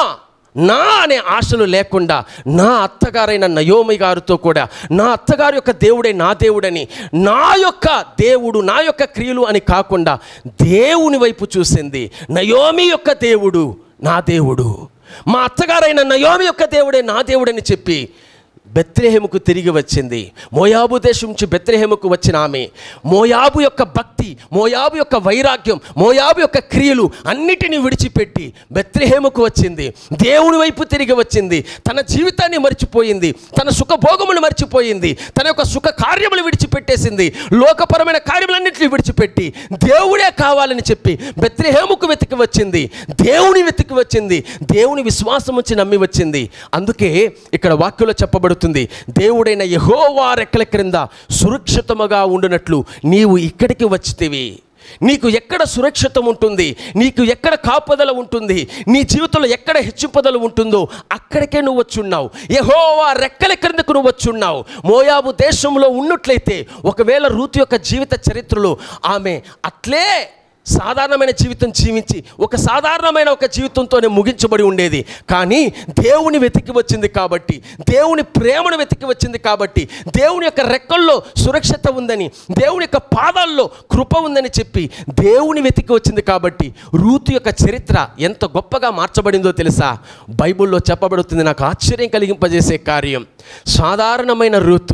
నా అనే ఆశలు లేకుండా నా అత్తగారైన నయోమి గారితో కూడా నా అత్తగారి యొక్క దేవుడే నా దేవుడని, నా యొక్క దేవుడు నా యొక్క క్రియలు అని కాకుండా దేవుని వైపు చూసింది. నయోమి యొక్క దేవుడు నా దేవుడు, మా అత్తగారైన నయోమి యొక్క దేవుడే నా దేవుడని చెప్పి బెత్లెహేముకు తిరిగి వచ్చింది. మోయాబు దేశం నుంచి బెత్లెహేముకు వచ్చిన ఆమె మోయాబు యొక్క భక్తి, మోయాబు యొక్క వైరాగ్యం, మోయాబు యొక్క క్రియలు అన్నిటినీ విడిచిపెట్టి బెత్లెహేముకు వచ్చింది. దేవుని వైపు తిరిగి వచ్చింది. తన జీవితాన్ని మర్చిపోయింది, తన సుఖభోగములు మర్చిపోయింది, తన యొక్క సుఖ కార్యములు విడిచిపెట్టేసింది. లోకపరమైన కార్యములన్నింటినీ విడిచిపెట్టి దేవుడే కావాలని చెప్పి బెత్లెహేముకు వెతికి వచ్చింది. దేవుని వెతికి వచ్చింది. దేవుని విశ్వాసం వచ్చి నమ్మి వచ్చింది. అందుకే ఇక్కడ వాక్యంలో చెప్పబడుతుంది, దేవుడైన యెహోవా రెక్కల క్రింద సురక్షితముగా ఉండునట్లు నీవు ఇక్కడికి వచ్చితివి. నీకు ఎక్కడ సురక్షితం ఉంటుంది, నీకు ఎక్కడ కాపుదల ఉంటుంది, నీ జీవితంలో ఎక్కడ హెచ్చింపుదల ఉంటుందో అక్కడికే నువ్వు వచ్చున్నావు. యెహోవా రెక్కల క్రిందకు నువ్వు వచ్చున్నావు. మోయాబు దేశంలో ఉన్నట్లయితే ఒకవేళ రూతు యొక్క జీవిత చరిత్రలో ఆమె అట్లే సాధారణమైన జీవితం జీవించి ఒక సాధారణమైన ఒక జీవితంతోనే ముగించబడి ఉండేది. కానీ దేవుని వెతికి వచ్చింది కాబట్టి, దేవుని ప్రేమను వెతికి వచ్చింది కాబట్టి, దేవుని యొక్క రెక్కల్లో సురక్షిత ఉందని, దేవుని యొక్క పాదాల్లో కృప ఉందని చెప్పి దేవుని వెతికి వచ్చింది కాబట్టి రూతు యొక్క చరిత్ర ఎంత గొప్పగా మార్చబడిందో తెలుసా? బైబిల్లో చెప్పబడుతుంది. నాకు ఆశ్చర్యం కలిగింపజేసే కార్యం. సాధారణమైన రూతు,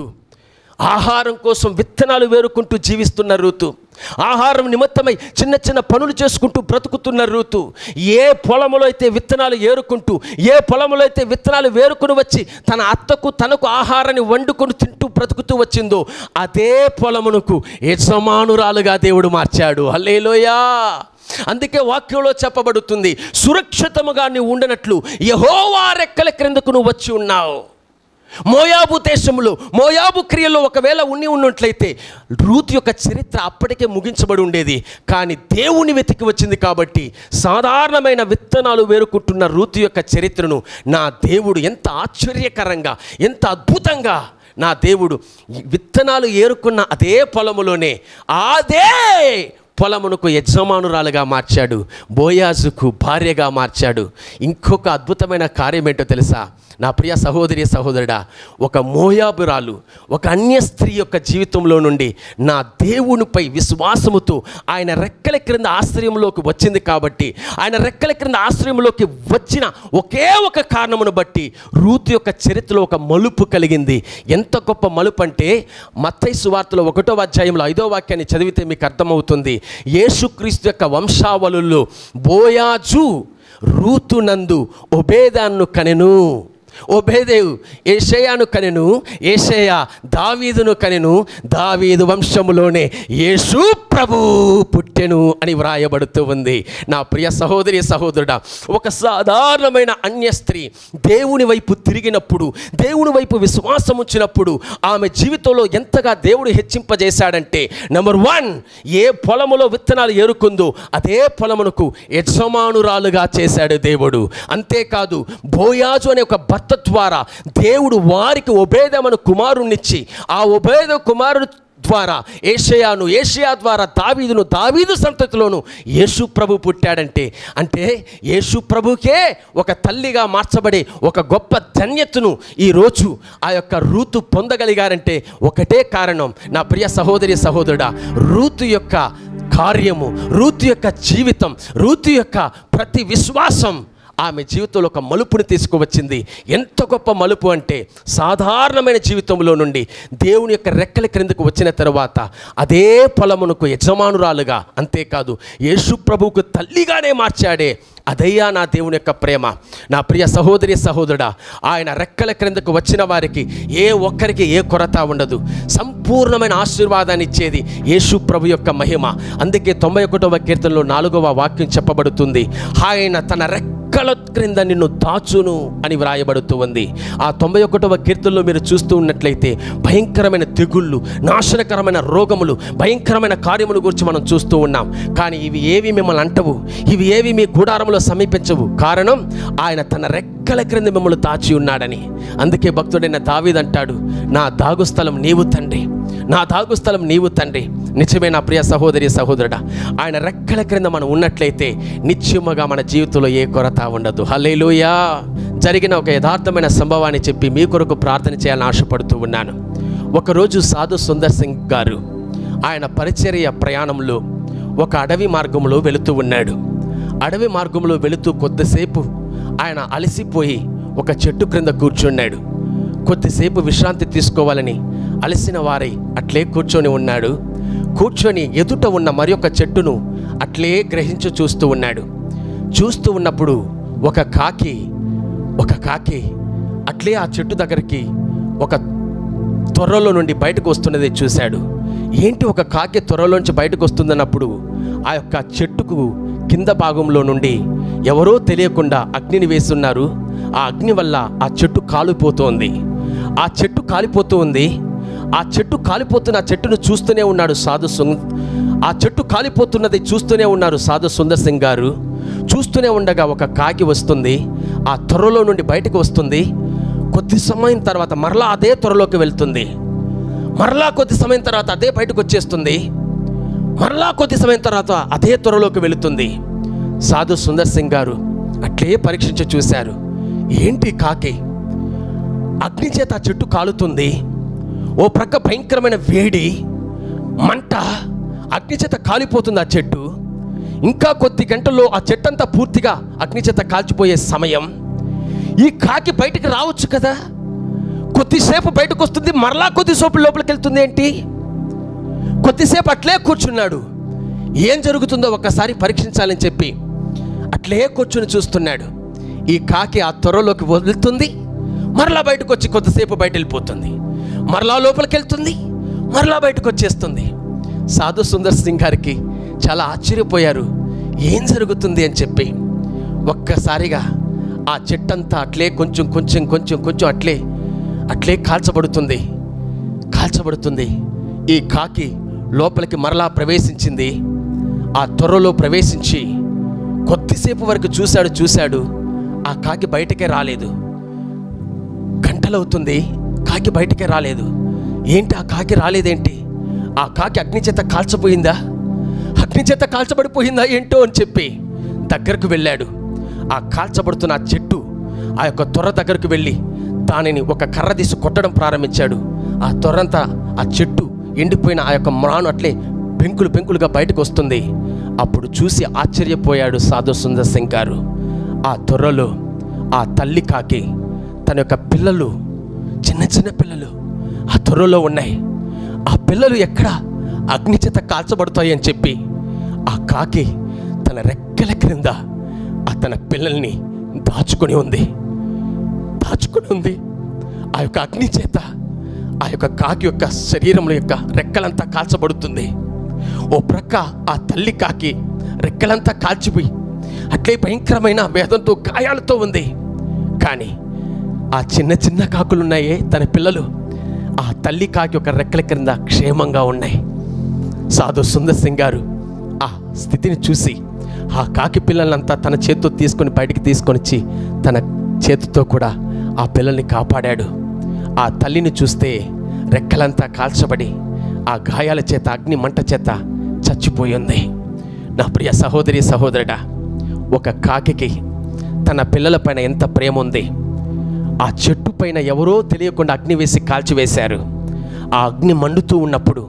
ఆహారం కోసం విత్తనాలు వేరుకుంటూ జీవిస్తున్న రూతు, ఆహారం నిమిత్తమై చిన్న చిన్న పనులు చేసుకుంటూ బ్రతుకుతున్న రూతు, ఏ పొలములో అయితే విత్తనాలు ఏరుకుంటూ, ఏ పొలములో అయితే విత్తనాలు వేరుకుని వచ్చి తన అత్తకు తనకు ఆహారాన్ని వండుకొని తింటూ బ్రతుకుతూ వచ్చిందో అదే పొలమునకు యజమానురాలుగా దేవుడు మార్చాడు. హల్లెలూయా. అందుకే వాక్యంలో చెప్పబడుతుంది, సురక్షితముగా నీవు ఉండనట్లు యెహోవా రెక్కల క్రిందకు నువ్వు వచ్చి ఉన్నావు. మోయాబు దేశంలో మోయాబు క్రియలో ఒకవేళ ఉన్ని ఉన్నట్లయితే రూతు యొక్క చరిత్ర అప్పటికే ముగించబడి ఉండేది. కానీ దేవుని వెతికి వచ్చింది కాబట్టి సాధారణమైన విత్తనాలు వేరుకుంటున్న రూతు యొక్క చరిత్రను నా దేవుడు ఎంత ఆశ్చర్యకరంగా, ఎంత అద్భుతంగా నా దేవుడు విత్తనాలు ఏరుకున్న అదే పొలములోనే అదే పొలమునకు యజమానురాలుగా మార్చాడు, బోయాజుకు భార్యగా మార్చాడు. ఇంకొక అద్భుతమైన కార్యం ఏంటో తెలుసా నా ప్రియ సహోదరి సహోదరుడా? ఒక మోయాబురాలు, ఒక అన్య స్త్రీ యొక్క జీవితంలో నుండి నా దేవునిపై విశ్వాసముతో ఆయన రెక్కల క్రింద ఆశ్రయంలోకి వచ్చింది కాబట్టి, ఆయన రెక్కల క్రింద ఆశ్రయంలోకి వచ్చిన ఒకే ఒక కారణమును బట్టి రూతు యొక్క చరిత్రలో ఒక మలుపు కలిగింది. ఎంత గొప్ప మలుపు అంటే, మత్తయి సువార్తలో ఒకటో అధ్యాయంలో ఐదో వాక్యాన్ని చదివితే మీకు అర్థమవుతుంది. యేసుక్రీస్తు యొక్క వంశావళుల్లో బోయాజు రూతు నందు ఒబేదాను కనెను, ఒబేదేవు యేషయాను కనెను, యేషయా దావీదును కనెను, దావీదు వంశములోనే యేసు ప్రభు పుట్టెను అని వ్రాయబడుతూ ఉంది. నా ప్రియ సహోదరి సహోదరుడా, ఒక సాధారణమైన అన్య స్త్రీ దేవుని వైపు తిరిగినప్పుడు, దేవుని వైపు విశ్వాసం ఉంచినప్పుడు ఆమె జీవితంలో ఎంతగా దేవుడు హెచ్చింపజేశాడంటే, నెంబర్ వన్, ఏ పొలములో విత్తనాలు ఏరుకుందో అదే పొలమునకు యజమానురాలుగా చేశాడు దేవుడు. అంతేకాదు, బోయాజు అనే ఒక భర్త ద్వారా దేవుడు వారికి ఒబేదెను కుమారునిచ్చి, ఆ ఒబేద కుమారుడు ద్వారా యేషయాను, యేషయా ద్వారా దావీదును, దావీదు సంతతిలోను యేసు ప్రభు పుట్టాడంటే, అంటే యేసు ప్రభుకే ఒక తల్లిగా మార్చబడే ఒక గొప్ప ధన్యతను ఈరోజు ఆ యొక్క రూతు పొందగలిగారంటే ఒకటే కారణం. నా ప్రియ సహోదరి సహోదరుడా, రూతు యొక్క కార్యము, రూతు యొక్క జీవితం, రూతు యొక్క ప్రతి విశ్వాసం ఆమె జీవితంలో ఒక మలుపుని తీసుకువచ్చింది. ఎంత గొప్ప మలుపు అంటే, సాధారణమైన జీవితంలో నుండి దేవుని యొక్క రెక్కల క్రిందకు వచ్చిన తర్వాత అదే పొలమునకు యజమానురాలుగా, అంతేకాదు యేసు ప్రభువుకు తల్లిగానే మార్చాడే. అదయ్యా నా దేవుని యొక్క ప్రేమ. నా ప్రియ సహోదరి సహోదరుడా, ఆయన రెక్కల క్రిందకు వచ్చిన వారికి ఏ ఒక్కరికి ఏ కొరత ఉండదు. సంపూర్ణమైన ఆశీర్వాదాన్ని ఇచ్చేది యేసు ప్రభు యొక్క మహిమ. అందుకే తొంభై ఒకటవ కీర్తనలో నాలుగవ వాక్యం చెప్పబడుతుంది, ఆయన తన రెక్కల క్రింద నిన్ను దాచును అని వ్రాయబడుతూ ఉంది. ఆ తొంభై ఒకటవ కీర్తనలో మీరు చూస్తూ ఉన్నట్లయితే భయంకరమైన తెగుళ్ళు, నాశనకరమైన రోగములు, భయంకరమైన కార్యముల గురించి మనం చూస్తూ ఉన్నాం. కానీ ఇవి ఏవి మిమ్మల్ని అంటవు, ఇవి ఏవి మీ గుడారంలో సమీపించవు. కారణం, ఆయన తన రెక్కల క్రింద మిమ్మల్ని దాచి ఉన్నాడని. అందుకే భక్తుడైన దావీదు అంటాడు, నా దాగు స్థలం నీవు తండ్రి, నా దాగు స్థలం నీవు తండ్రి. నిజమే నా ప్రియ సహోదరి సహోదరుడా, ఆయన రెక్కల క్రింద మనం ఉన్నట్లయితే నిత్యముగా మన జీవితంలో ఏ కొరత ఉండదు. హల్లెలూయా. జరిగిన ఒక యథార్థమైన సంభవాన్ని చెప్పి మీ కొరకు ప్రార్థన చేయాలని ఆశపడుతూ ఉన్నాను. ఒకరోజు సాధు సుందర్ సింగ్ గారు ఆయన పరిచర్య ప్రయాణంలో ఒక అడవి మార్గంలో వెళుతూ ఉన్నాడు. అడవి మార్గంలో వెళుతూ కొద్దిసేపు ఆయన అలసిపోయి ఒక చెట్టు క్రింద కూర్చున్నాడు. కొద్దిసేపు విశ్రాంతి తీసుకోవాలని అలసిన వారై అట్లే కూర్చొని ఉన్నాడు. కూర్చొని ఎదుట ఉన్న మరి ఒక చెట్టును అట్లే గ్రహించి చూస్తూ ఉన్నాడు. చూస్తూ ఉన్నప్పుడు ఒక కాకి ఒక కాకి అట్లే ఆ చెట్టు దగ్గరికి ఒక త్వరలో నుండి బయటకు వస్తున్నది చూశాడు. ఏంటి ఒక కాకి త్వరలోంచి బయటకు వస్తుందన్నప్పుడు ఆ యొక్క చెట్టుకు కింద భాగంలో నుండి ఎవరో తెలియకుండా అగ్నిని వేస్తున్నారు. ఆ అగ్ని వల్ల ఆ చెట్టు కాలిపోతోంది. ఆ చెట్టు కాలిపోతూ ఉంది. ఆ చెట్టు కాలిపోతున్న ఆ చెట్టును చూస్తూనే ఉన్నాడు సాధు సు ఆ చెట్టు కాలిపోతున్నది చూస్తూనే ఉన్నారు సాధు సుందర్ సింగ్ గారు. చూస్తూనే ఉండగా ఒక కాకి వస్తుంది. ఆ త్వరలో నుండి బయటకు వస్తుంది. కొద్ది సమయం తర్వాత మరలా అదే త్వరలోకి వెళ్తుంది. మరలా కొద్ది సమయం తర్వాత అదే బయటకు వచ్చేస్తుంది. మరలా కొద్ది సమయం తర్వాత అదే త్వరలోకి వెళుతుంది. సాధు సుందర్ సింగ్ గారు అట్లే పరీక్షించి చూశారు. ఏంటి కాకి? అగ్ని చేత ఆ చెట్టు కాలుతుంది. ఓ ప్రక్క భయంకరమైన వేడి మంట, అగ్ని చేత కాలిపోతుంది ఆ చెట్టు. ఇంకా కొద్ది గంటల్లో ఆ చెట్టు అంతా పూర్తిగా అగ్ని చేత కాల్చిపోయే సమయం. ఈ కాకి బయటికి రావచ్చు కదా, కొద్దిసేపు బయటకు వస్తుంది, మరలా కొద్దిసేపు లోపలికి వెళ్తుంది. ఏంటి? కొద్దిసేపు అట్లే కూర్చున్నాడు. ఏం జరుగుతుందో ఒక్కసారి పరీక్షించాలని చెప్పి అట్లే కూర్చుని చూస్తున్నాడు. ఈ కాకి ఆ త్వరలోకి వెళ్తుంది, మరలా బయటకు వచ్చి కొద్దిసేపు బయట వెళ్ళిపోతుంది, మరలా లోపలికి వెళ్తుంది, మరలా బయటకు వచ్చేస్తుంది. సాధు సుందర్ సింగ్ గారికి చాలా ఆశ్చర్యపోయారు, ఏం జరుగుతుంది అని చెప్పి. ఒక్కసారిగా ఆ చెట్టంతా అట్లే కొంచెం కొంచెం కొంచెం కొంచెం అట్లే అట్లే కాల్చబడుతుంది కాల్చబడుతుంది ఈ కాకి లోపలికి మరలా ప్రవేశించింది. ఆ త్వరలో ప్రవేశించి కొద్దిసేపు వరకు చూశాడు చూశాడు ఆ కాకి బయటకే రాలేదు. గంటలవుతుంది, కాకి బయటకే రాలేదు. ఏంటి ఆ కాకి రాలేదేంటి? ఆ కాకి అగ్ని చేత కాల్చబోయిందా, అగ్ని చేత కాల్చబడిపోయిందా ఏంటో అని చెప్పి దగ్గరకు వెళ్ళాడు. ఆ కాల్చబడుతున్న ఆ చెట్టు ఆ యొక్క త్వర దగ్గరకు వెళ్ళి దానిని ఒక కర్ర తీసి కొట్టడం ప్రారంభించాడు. ఆ త్వరంతా ఆ చెట్టు ఎండిపోయిన ఆ యొక్క మ్రాను అట్లే పెంకులు పెంకులుగా బయటకు వస్తుంది. అప్పుడు చూసి ఆశ్చర్యపోయాడు సాధు సుందర్ సింగ్ గారు. ఆ త్వరలో ఆ తల్లి కాకి తన యొక్క పిల్లలు, చిన్న చిన్న పిల్లలు ఆ త్వరలో ఉన్నాయి. ఆ పిల్లలు ఎక్కడ అగ్ని చేత కాల్చబడతాయి అని చెప్పి ఆ కాకి తన రెక్కల క్రింద ఆ తన పిల్లల్ని దాచుకొని ఉంది దాచుకొని ఉంది ఆ యొక్క అగ్ని చేత ఆ యొక్క కాకి యొక్క శరీరంలో యొక్క రెక్కలంతా కాల్చబడుతుంది. ఓ ప్రక్క ఆ తల్లి కాకి రెక్కలంతా కాల్చిపోయి అట్లే భయంకరమైన వేదంతో గాయాలతో ఉంది. కానీ ఆ చిన్న చిన్న కాకులు ఉన్నాయే తన పిల్లలు, ఆ తల్లి కాకి యొక్క రెక్కల క్రింద క్షేమంగా ఉన్నాయి. సాధు సుందర్ సింగ్ గారు ఆ స్థితిని చూసి ఆ కాకి పిల్లలంతా తన చేతితో తీసుకొని బయటికి తీసుకొని వచ్చి తన చేతితో కూడా ఆ పిల్లల్ని కాపాడాడు. ఆ తల్లిని చూస్తే రెక్కలంతా కాల్చబడి ఆ గాయాల చేత అగ్ని మంట చేత చచ్చిపోయింది. నా ప్రియ సహోదరి సహోదరుడా, ఒక కాకి తన పిల్లల పైన ఎంత ప్రేమ ఉంది. ఆ చెట్టు పైన ఎవరో తెలియకుండా అగ్ని వేసి కాల్చివేశారు. ఆ అగ్ని మండుతూ ఉన్నప్పుడు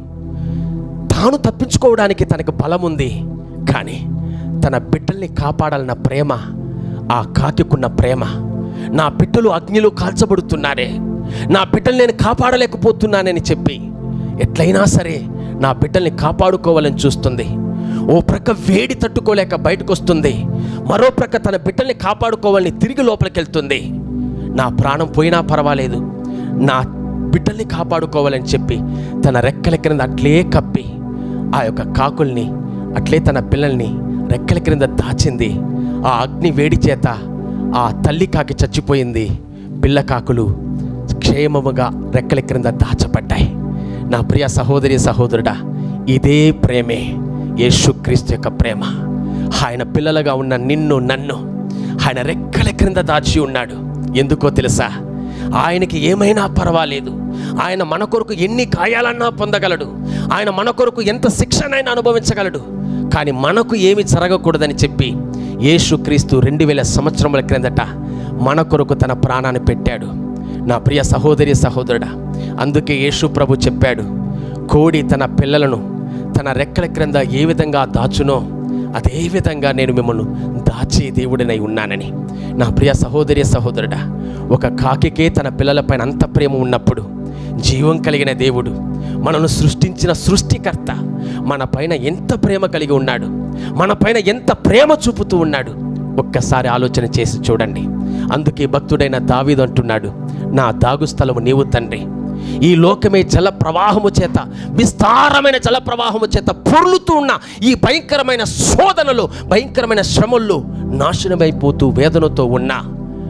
తాను తప్పించుకోవడానికి తనకు బలం ఉంది, కానీ తన బిడ్డల్ని కాపాడాలన్న ప్రేమ ఆ కాకికున్న ప్రేమ. నా బిడ్డలు అగ్నిలో కాల్చబడుతున్నారే, నా బిడ్డలు నేను కాపాడలేకపోతున్నానని చెప్పి ఎట్లయినా సరే నా బిడ్డల్ని కాపాడుకోవాలని చూస్తుంది. ఓ ప్రక్క వేడి తట్టుకోలేక బయటకు వస్తుంది, మరో ప్రక్క తన బిడ్డల్ని కాపాడుకోవాలని తిరిగి లోపలికి వెళ్తుంది. నా ప్రాణం పోయినా పర్వాలేదు, నా బిడ్డల్ని కాపాడుకోవాలని చెప్పి తన రెక్కల క్రింద అట్లే కప్పి ఆ యొక్క కాకుల్ని అట్లే తన పిల్లల్ని రెక్కల క్రింద దాచింది. ఆ అగ్ని వేడి చేత ఆ తల్లి కాకి చచ్చిపోయింది, పిల్ల కాకులు క్షేమముగా రెక్కల క్రింద దాచబడ్డాయి. నా ప్రియ సహోదరి సహోదరుడా, ఇదే ప్రేమే యేసుక్రీస్తు యొక్క ప్రేమ. ఆయన పిల్లలుగా ఉన్న నిన్ను నన్ను ఆయన రెక్కల క్రింద దాచి ఉన్నాడు. ఎందుకో తెలుసా? ఆయనకి ఏమైనా పర్వాలేదు. ఆయన మన కొరకు ఎన్ని గాయాలన్నా పొందగలడు, ఆయన మన కొరకు ఎంత శిక్షనైనా అనుభవించగలడు. కానీ మనకు ఏమి జరగకూడదని చెప్పి యేసుక్రీస్తు రెండు వేల సంవత్సరముల క్రిందట మన కొరకు తన ప్రాణాన్ని పెట్టాడు. నా ప్రియ సహోదరి సహోదరుడా, అందుకే యేసు ప్రభు చెప్పాడు, కోడి తన పిల్లలను తన రెక్కల క్రింద ఏ విధంగా దాచునో అదే విధంగా నేను మిమ్మల్ని దాచే దేవుడినై ఉన్నానని. నా ప్రియ సహోదరి సహోదరుడా, ఒక కాకికే తన పిల్లలపైన అంత ప్రేమ ఉన్నప్పుడు జీవం కలిగిన దేవుడు, మనల్ని సృష్టించిన సృష్టికర్త మన పైన ఎంత ప్రేమ కలిగి ఉన్నాడు, మన పైన ఎంత ప్రేమ చూపుతూ ఉన్నాడు ఒక్కసారి ఆలోచన చేసి చూడండి. అందుకే భక్తుడైన దావీదు అంటున్నాడు, నా దాగు స్థలము నీవు తండ్రి. ఈ లోకమే జల ప్రవాహము చేత, విస్తారమైన జల ప్రవాహము చేత పొర్లుతూ ఉన్న ఈ భయంకరమైన శోధనలో, భయంకరమైన శ్రమల్లో నాశనమైపోతూ వేదనతో ఉన్నా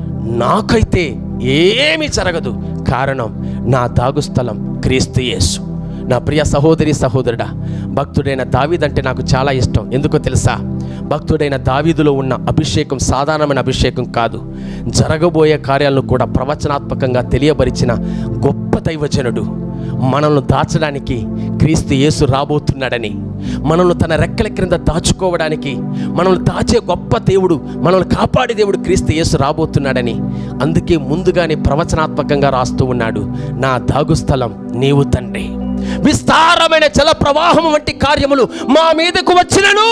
నాకైతే ఏమీ జరగదు. కారణం నా దాగుస్థలం క్రీస్తు యేసు. నా ప్రియ సహోదరి సహోదరుడా, భక్తుడైన దావీదంటే నాకు చాలా ఇష్టం. ఎందుకో తెలుసా? భక్తుడైన దావీదులో ఉన్న అభిషేకం సాధారణమైన అభిషేకం కాదు. జరగబోయే కార్యాలను కూడా ప్రవచనాత్మకంగా తెలియబరిచిన గొప్ప దైవజనుడు. మనల్ని దాచడానికి క్రీస్తు యేసు రాబోతున్నాడని, మనల్ని తన రెక్కల క్రింద దాచుకోవడానికి, మనల్ని దాచే గొప్ప దేవుడు, మనల్ని కాపాడే దేవుడు క్రీస్తు యేసు రాబోతున్నాడని అందుకే ముందుగానే ప్రవచనాత్మకంగా రాస్తూ ఉన్నాడు, నా దాగుస్థలం నీవు తండ్రి. విస్తారమైన జల ప్రవాహం వంటి కార్యములు మా మీదకు వచ్చినను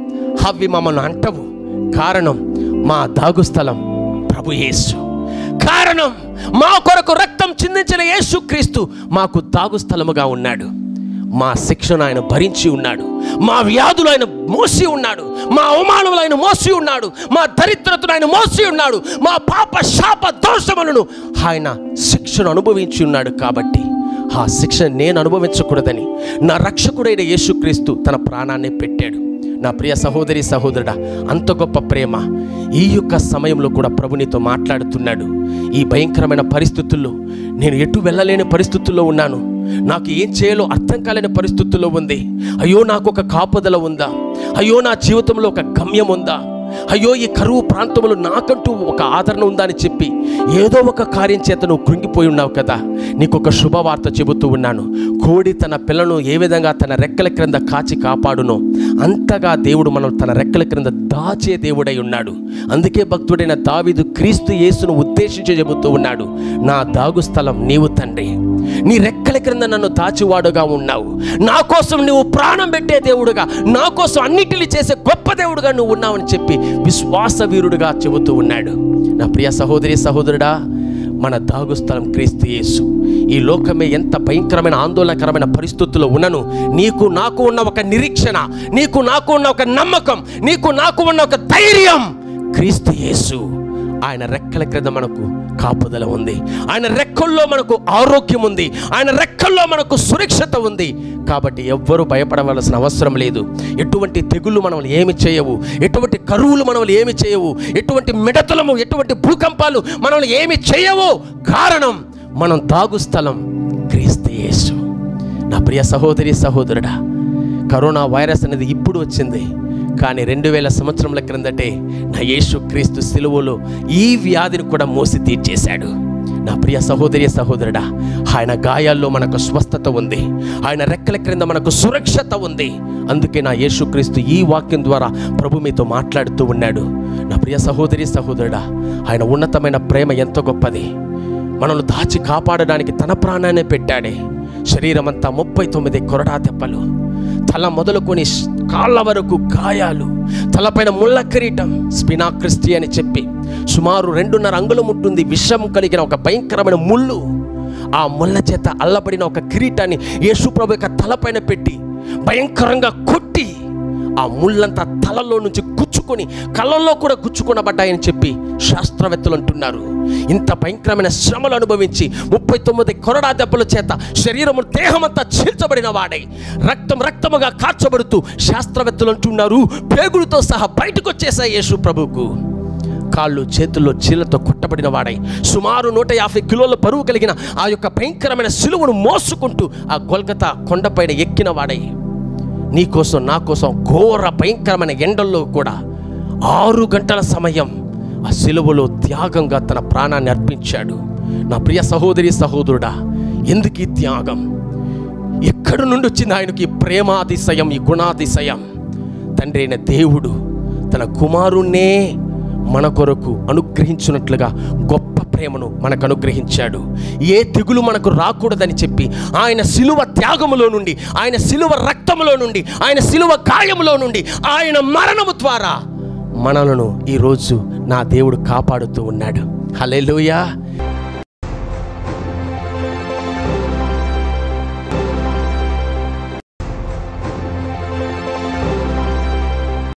అవి మమ్మల్ని అంటవు. కారణం మా దాగుస్థలం ప్రభు యేసు. కారణం మా కొరకు రక్తం చిందించిన యేసు క్రీస్తు మాకు దాగుస్థలముగా ఉన్నాడు. మా శిక్షను ఆయన భరించి ఉన్నాడు, మా వ్యాధులు ఆయన మోసి ఉన్నాడు, మా అవమానములు ఆయన మోసి ఉన్నాడు, మా దరిద్రతను ఆయన మోసి ఉన్నాడు, మా పాప శాప దోషములను ఆయన శిక్షను అనుభవించి ఉన్నాడు. కాబట్టి ఆ శిక్ష నేను అనుభవించకూడదని నా రక్షకుడైన యేసుక్రీస్తు తన ప్రాణాన్ని పెట్టాడు. నా ప్రియ సహోదరి సహోదరుడా, అంత గొప్ప ప్రేమ ఈ యొక్క సమయంలో కూడా ప్రభు నీతో మాట్లాడుతున్నాడు. ఈ భయంకరమైన పరిస్థితుల్లో నేను ఎటు వెళ్ళలేని పరిస్థితుల్లో ఉన్నాను, నాకు ఏం చేయాలో అర్థం కాలేని పరిస్థితుల్లో ఉంది. అయ్యో నాకు ఒక కాపుదల ఉందా, అయ్యో నా జీవితంలో ఒక గమ్యం ఉందా, అయ్యో ఈ కరువు ప్రాంతంలో నాకంటూ ఒక ఆదరణ ఉందా అని చెప్పి ఏదో ఒక కార్యం చేత నువ్వు కృంగిపోయి ఉన్నావు కదా. నీకు ఒక శుభవార్త చెబుతూ ఉన్నాను. కోడి తన పిల్లను ఏ విధంగా తన రెక్కల క్రింద కాచి కాపాడునో అంతగా దేవుడు మనం తన రెక్కల క్రింద దాచే దేవుడై ఉన్నాడు. అందుకే భక్తుడైన దావీదు క్రీస్తు యేసును ఉద్దేశించి చెబుతూ ఉన్నాడు, నా దాగు స్థలం నీవు తండ్రి. నీ రెక్కల క్రింద నన్ను దాచివాడుగా ఉన్నావు, నా కోసం నువ్వు ప్రాణం పెట్టే దేవుడుగా, నా కోసం అన్నిటిని చేసే గొప్ప దేవుడుగా నువ్వు ఉన్నావని చెప్పి విశ్వాస వీరుడుగా చెబుతూ ఉన్నాడు. నా ప్రియ సహోదరి సహోదరుడా, మన దాగుస్థలం క్రీస్తు యేసు. ఈ లోకమే ఎంత భయంకరమైన ఆందోళనకరమైన పరిస్థితుల్లో ఉన్నను నీకు నాకు ఉన్న ఒక నిరీక్షణ, నీకు నాకు ఉన్న ఒక నమ్మకం, నీకు నాకు ఉన్న ఒక ధైర్యం క్రీస్తు యేసు. ఆయన రెక్కల క్రింద మనకు కాపుదల ఉంది, ఆయన రెక్కల్లో మనకు ఆరోగ్యం ఉంది, ఆయన రెక్కల్లో మనకు సురక్షత ఉంది. కాబట్టి ఎవ్వరూ భయపడవలసిన అవసరం లేదు. ఎటువంటి తెగుళ్ళు మనల్ని ఏమి చేయవు, ఎటువంటి కరువులు మనల్ని ఏమి చేయవు, ఎటువంటి మిడతలము, ఎటువంటి భూకంపాలు మనల్ని ఏమి చేయవు. కారణం మనం తాగు స్థలం క్రీస్తు యేసు. నా ప్రియ సహోదరి సహోదరుడా, కరోనా వైరస్ అనేది ఇప్పుడు వచ్చింది, కానీ రెండు వేల సంవత్సరముల క్రిందటే నా యేసు క్రీస్తు సిలువలో ఈ వ్యాధిని కూడా మోసి తీర్చేశాడు. నా ప్రియ సహోదరి సహోదరుడా, ఆయన గాయాల్లో మనకు స్వస్థత ఉంది, ఆయన రెక్కల క్రింద మనకు సురక్షత ఉంది. అందుకే నా యేసు క్రీస్తు ఈ వాక్యం ద్వారా ప్రభు మీతో మాట్లాడుతూ ఉన్నాడు. నా ప్రియ సహోదరి సహోదరుడా, ఆయన ఉన్నతమైన ప్రేమ ఎంతో గొప్పది. మనల్ని దాచి కాపాడడానికి తన ప్రాణాన్ని పెట్టాడే. శరీరం అంతా ముప్పై తొమ్మిది కొరడా దెబ్బలు, తల మొదలుకొని కాళ్ళ వరకు గాయాలు, తలపైన ముళ్ళ కిరీటం, స్పినా క్రిస్టి అని చెప్పి సుమారు రెండున్నర అంగుళం ఉంటుంది విషం కలిగిన ఒక భయంకరమైన ముళ్ళు. ఆ ముళ్ళ చేత అల్లబడిన ఒక కిరీటాన్ని యేసు ప్రభు యొక్క తలపైన పెట్టి భయంకరంగా కొట్టి ఆ ముళ్ళంతా తలలో నుంచి గుచ్చుకొని కళ్ళల్లో కూడా గుచ్చుకొనబడ్డాయని చెప్పి శాస్త్రవేత్తలు అంటున్నారు. ఇంత భయంకరమైన శ్రమలు అనుభవించి ముప్పై తొమ్మిది కొరడా దెబ్బల చేత శరీరము దేహమంతా చీల్చబడిన వాడై రక్తం రక్తముగా కార్చబడుతూ శాస్త్రవేత్తలు అంటున్నారు పేగులతో సహా బయటకు వచ్చేసాయి యేసు ప్రభువుకు. కాళ్ళు చేతుల్లో చీలతో కొట్టబడిన వాడై సుమారు నూట యాభై కిలోల బరువు కలిగిన ఆ యొక్క భయంకరమైన సిలువను మోసుకుంటూ ఆ గొల్గతా కొండపైన ఎక్కిన వాడై నీ కోసం నా కోసం ఘోర భయంకరమైన ఎండల్లో కూడా ఆరు గంటల సమయం ఆ సిలువలో త్యాగంగా తన ప్రాణాన్ని అర్పించాడు. నా ప్రియ సహోదరి సహోదరుడా, ఎందుకు ఈ త్యాగం? ఎక్కడి నుండి వచ్చింది ఆయనకి ప్రేమాతిశయం, ఈ గుణాతిశయం? తండ్రి అయిన దేవుడు తన కుమారుణ్ణే మన కొరకు అనుగ్రహించినట్లుగా గొప్ప ప్రేమను మనకు అనుగ్రహించాడు. ఏ తెగులు మనకు రాకూడదని చెప్పి ఆయన శిలువ త్యాగములో నుండి, ఆయన శిలువ రక్తములో నుండి, ఆయన శిలువ గాయములో నుండి, ఆయన మరణము ద్వారా మనలను ఈరోజు నా దేవుడు కాపాడుతూ ఉన్నాడు. హల్లెలూయా.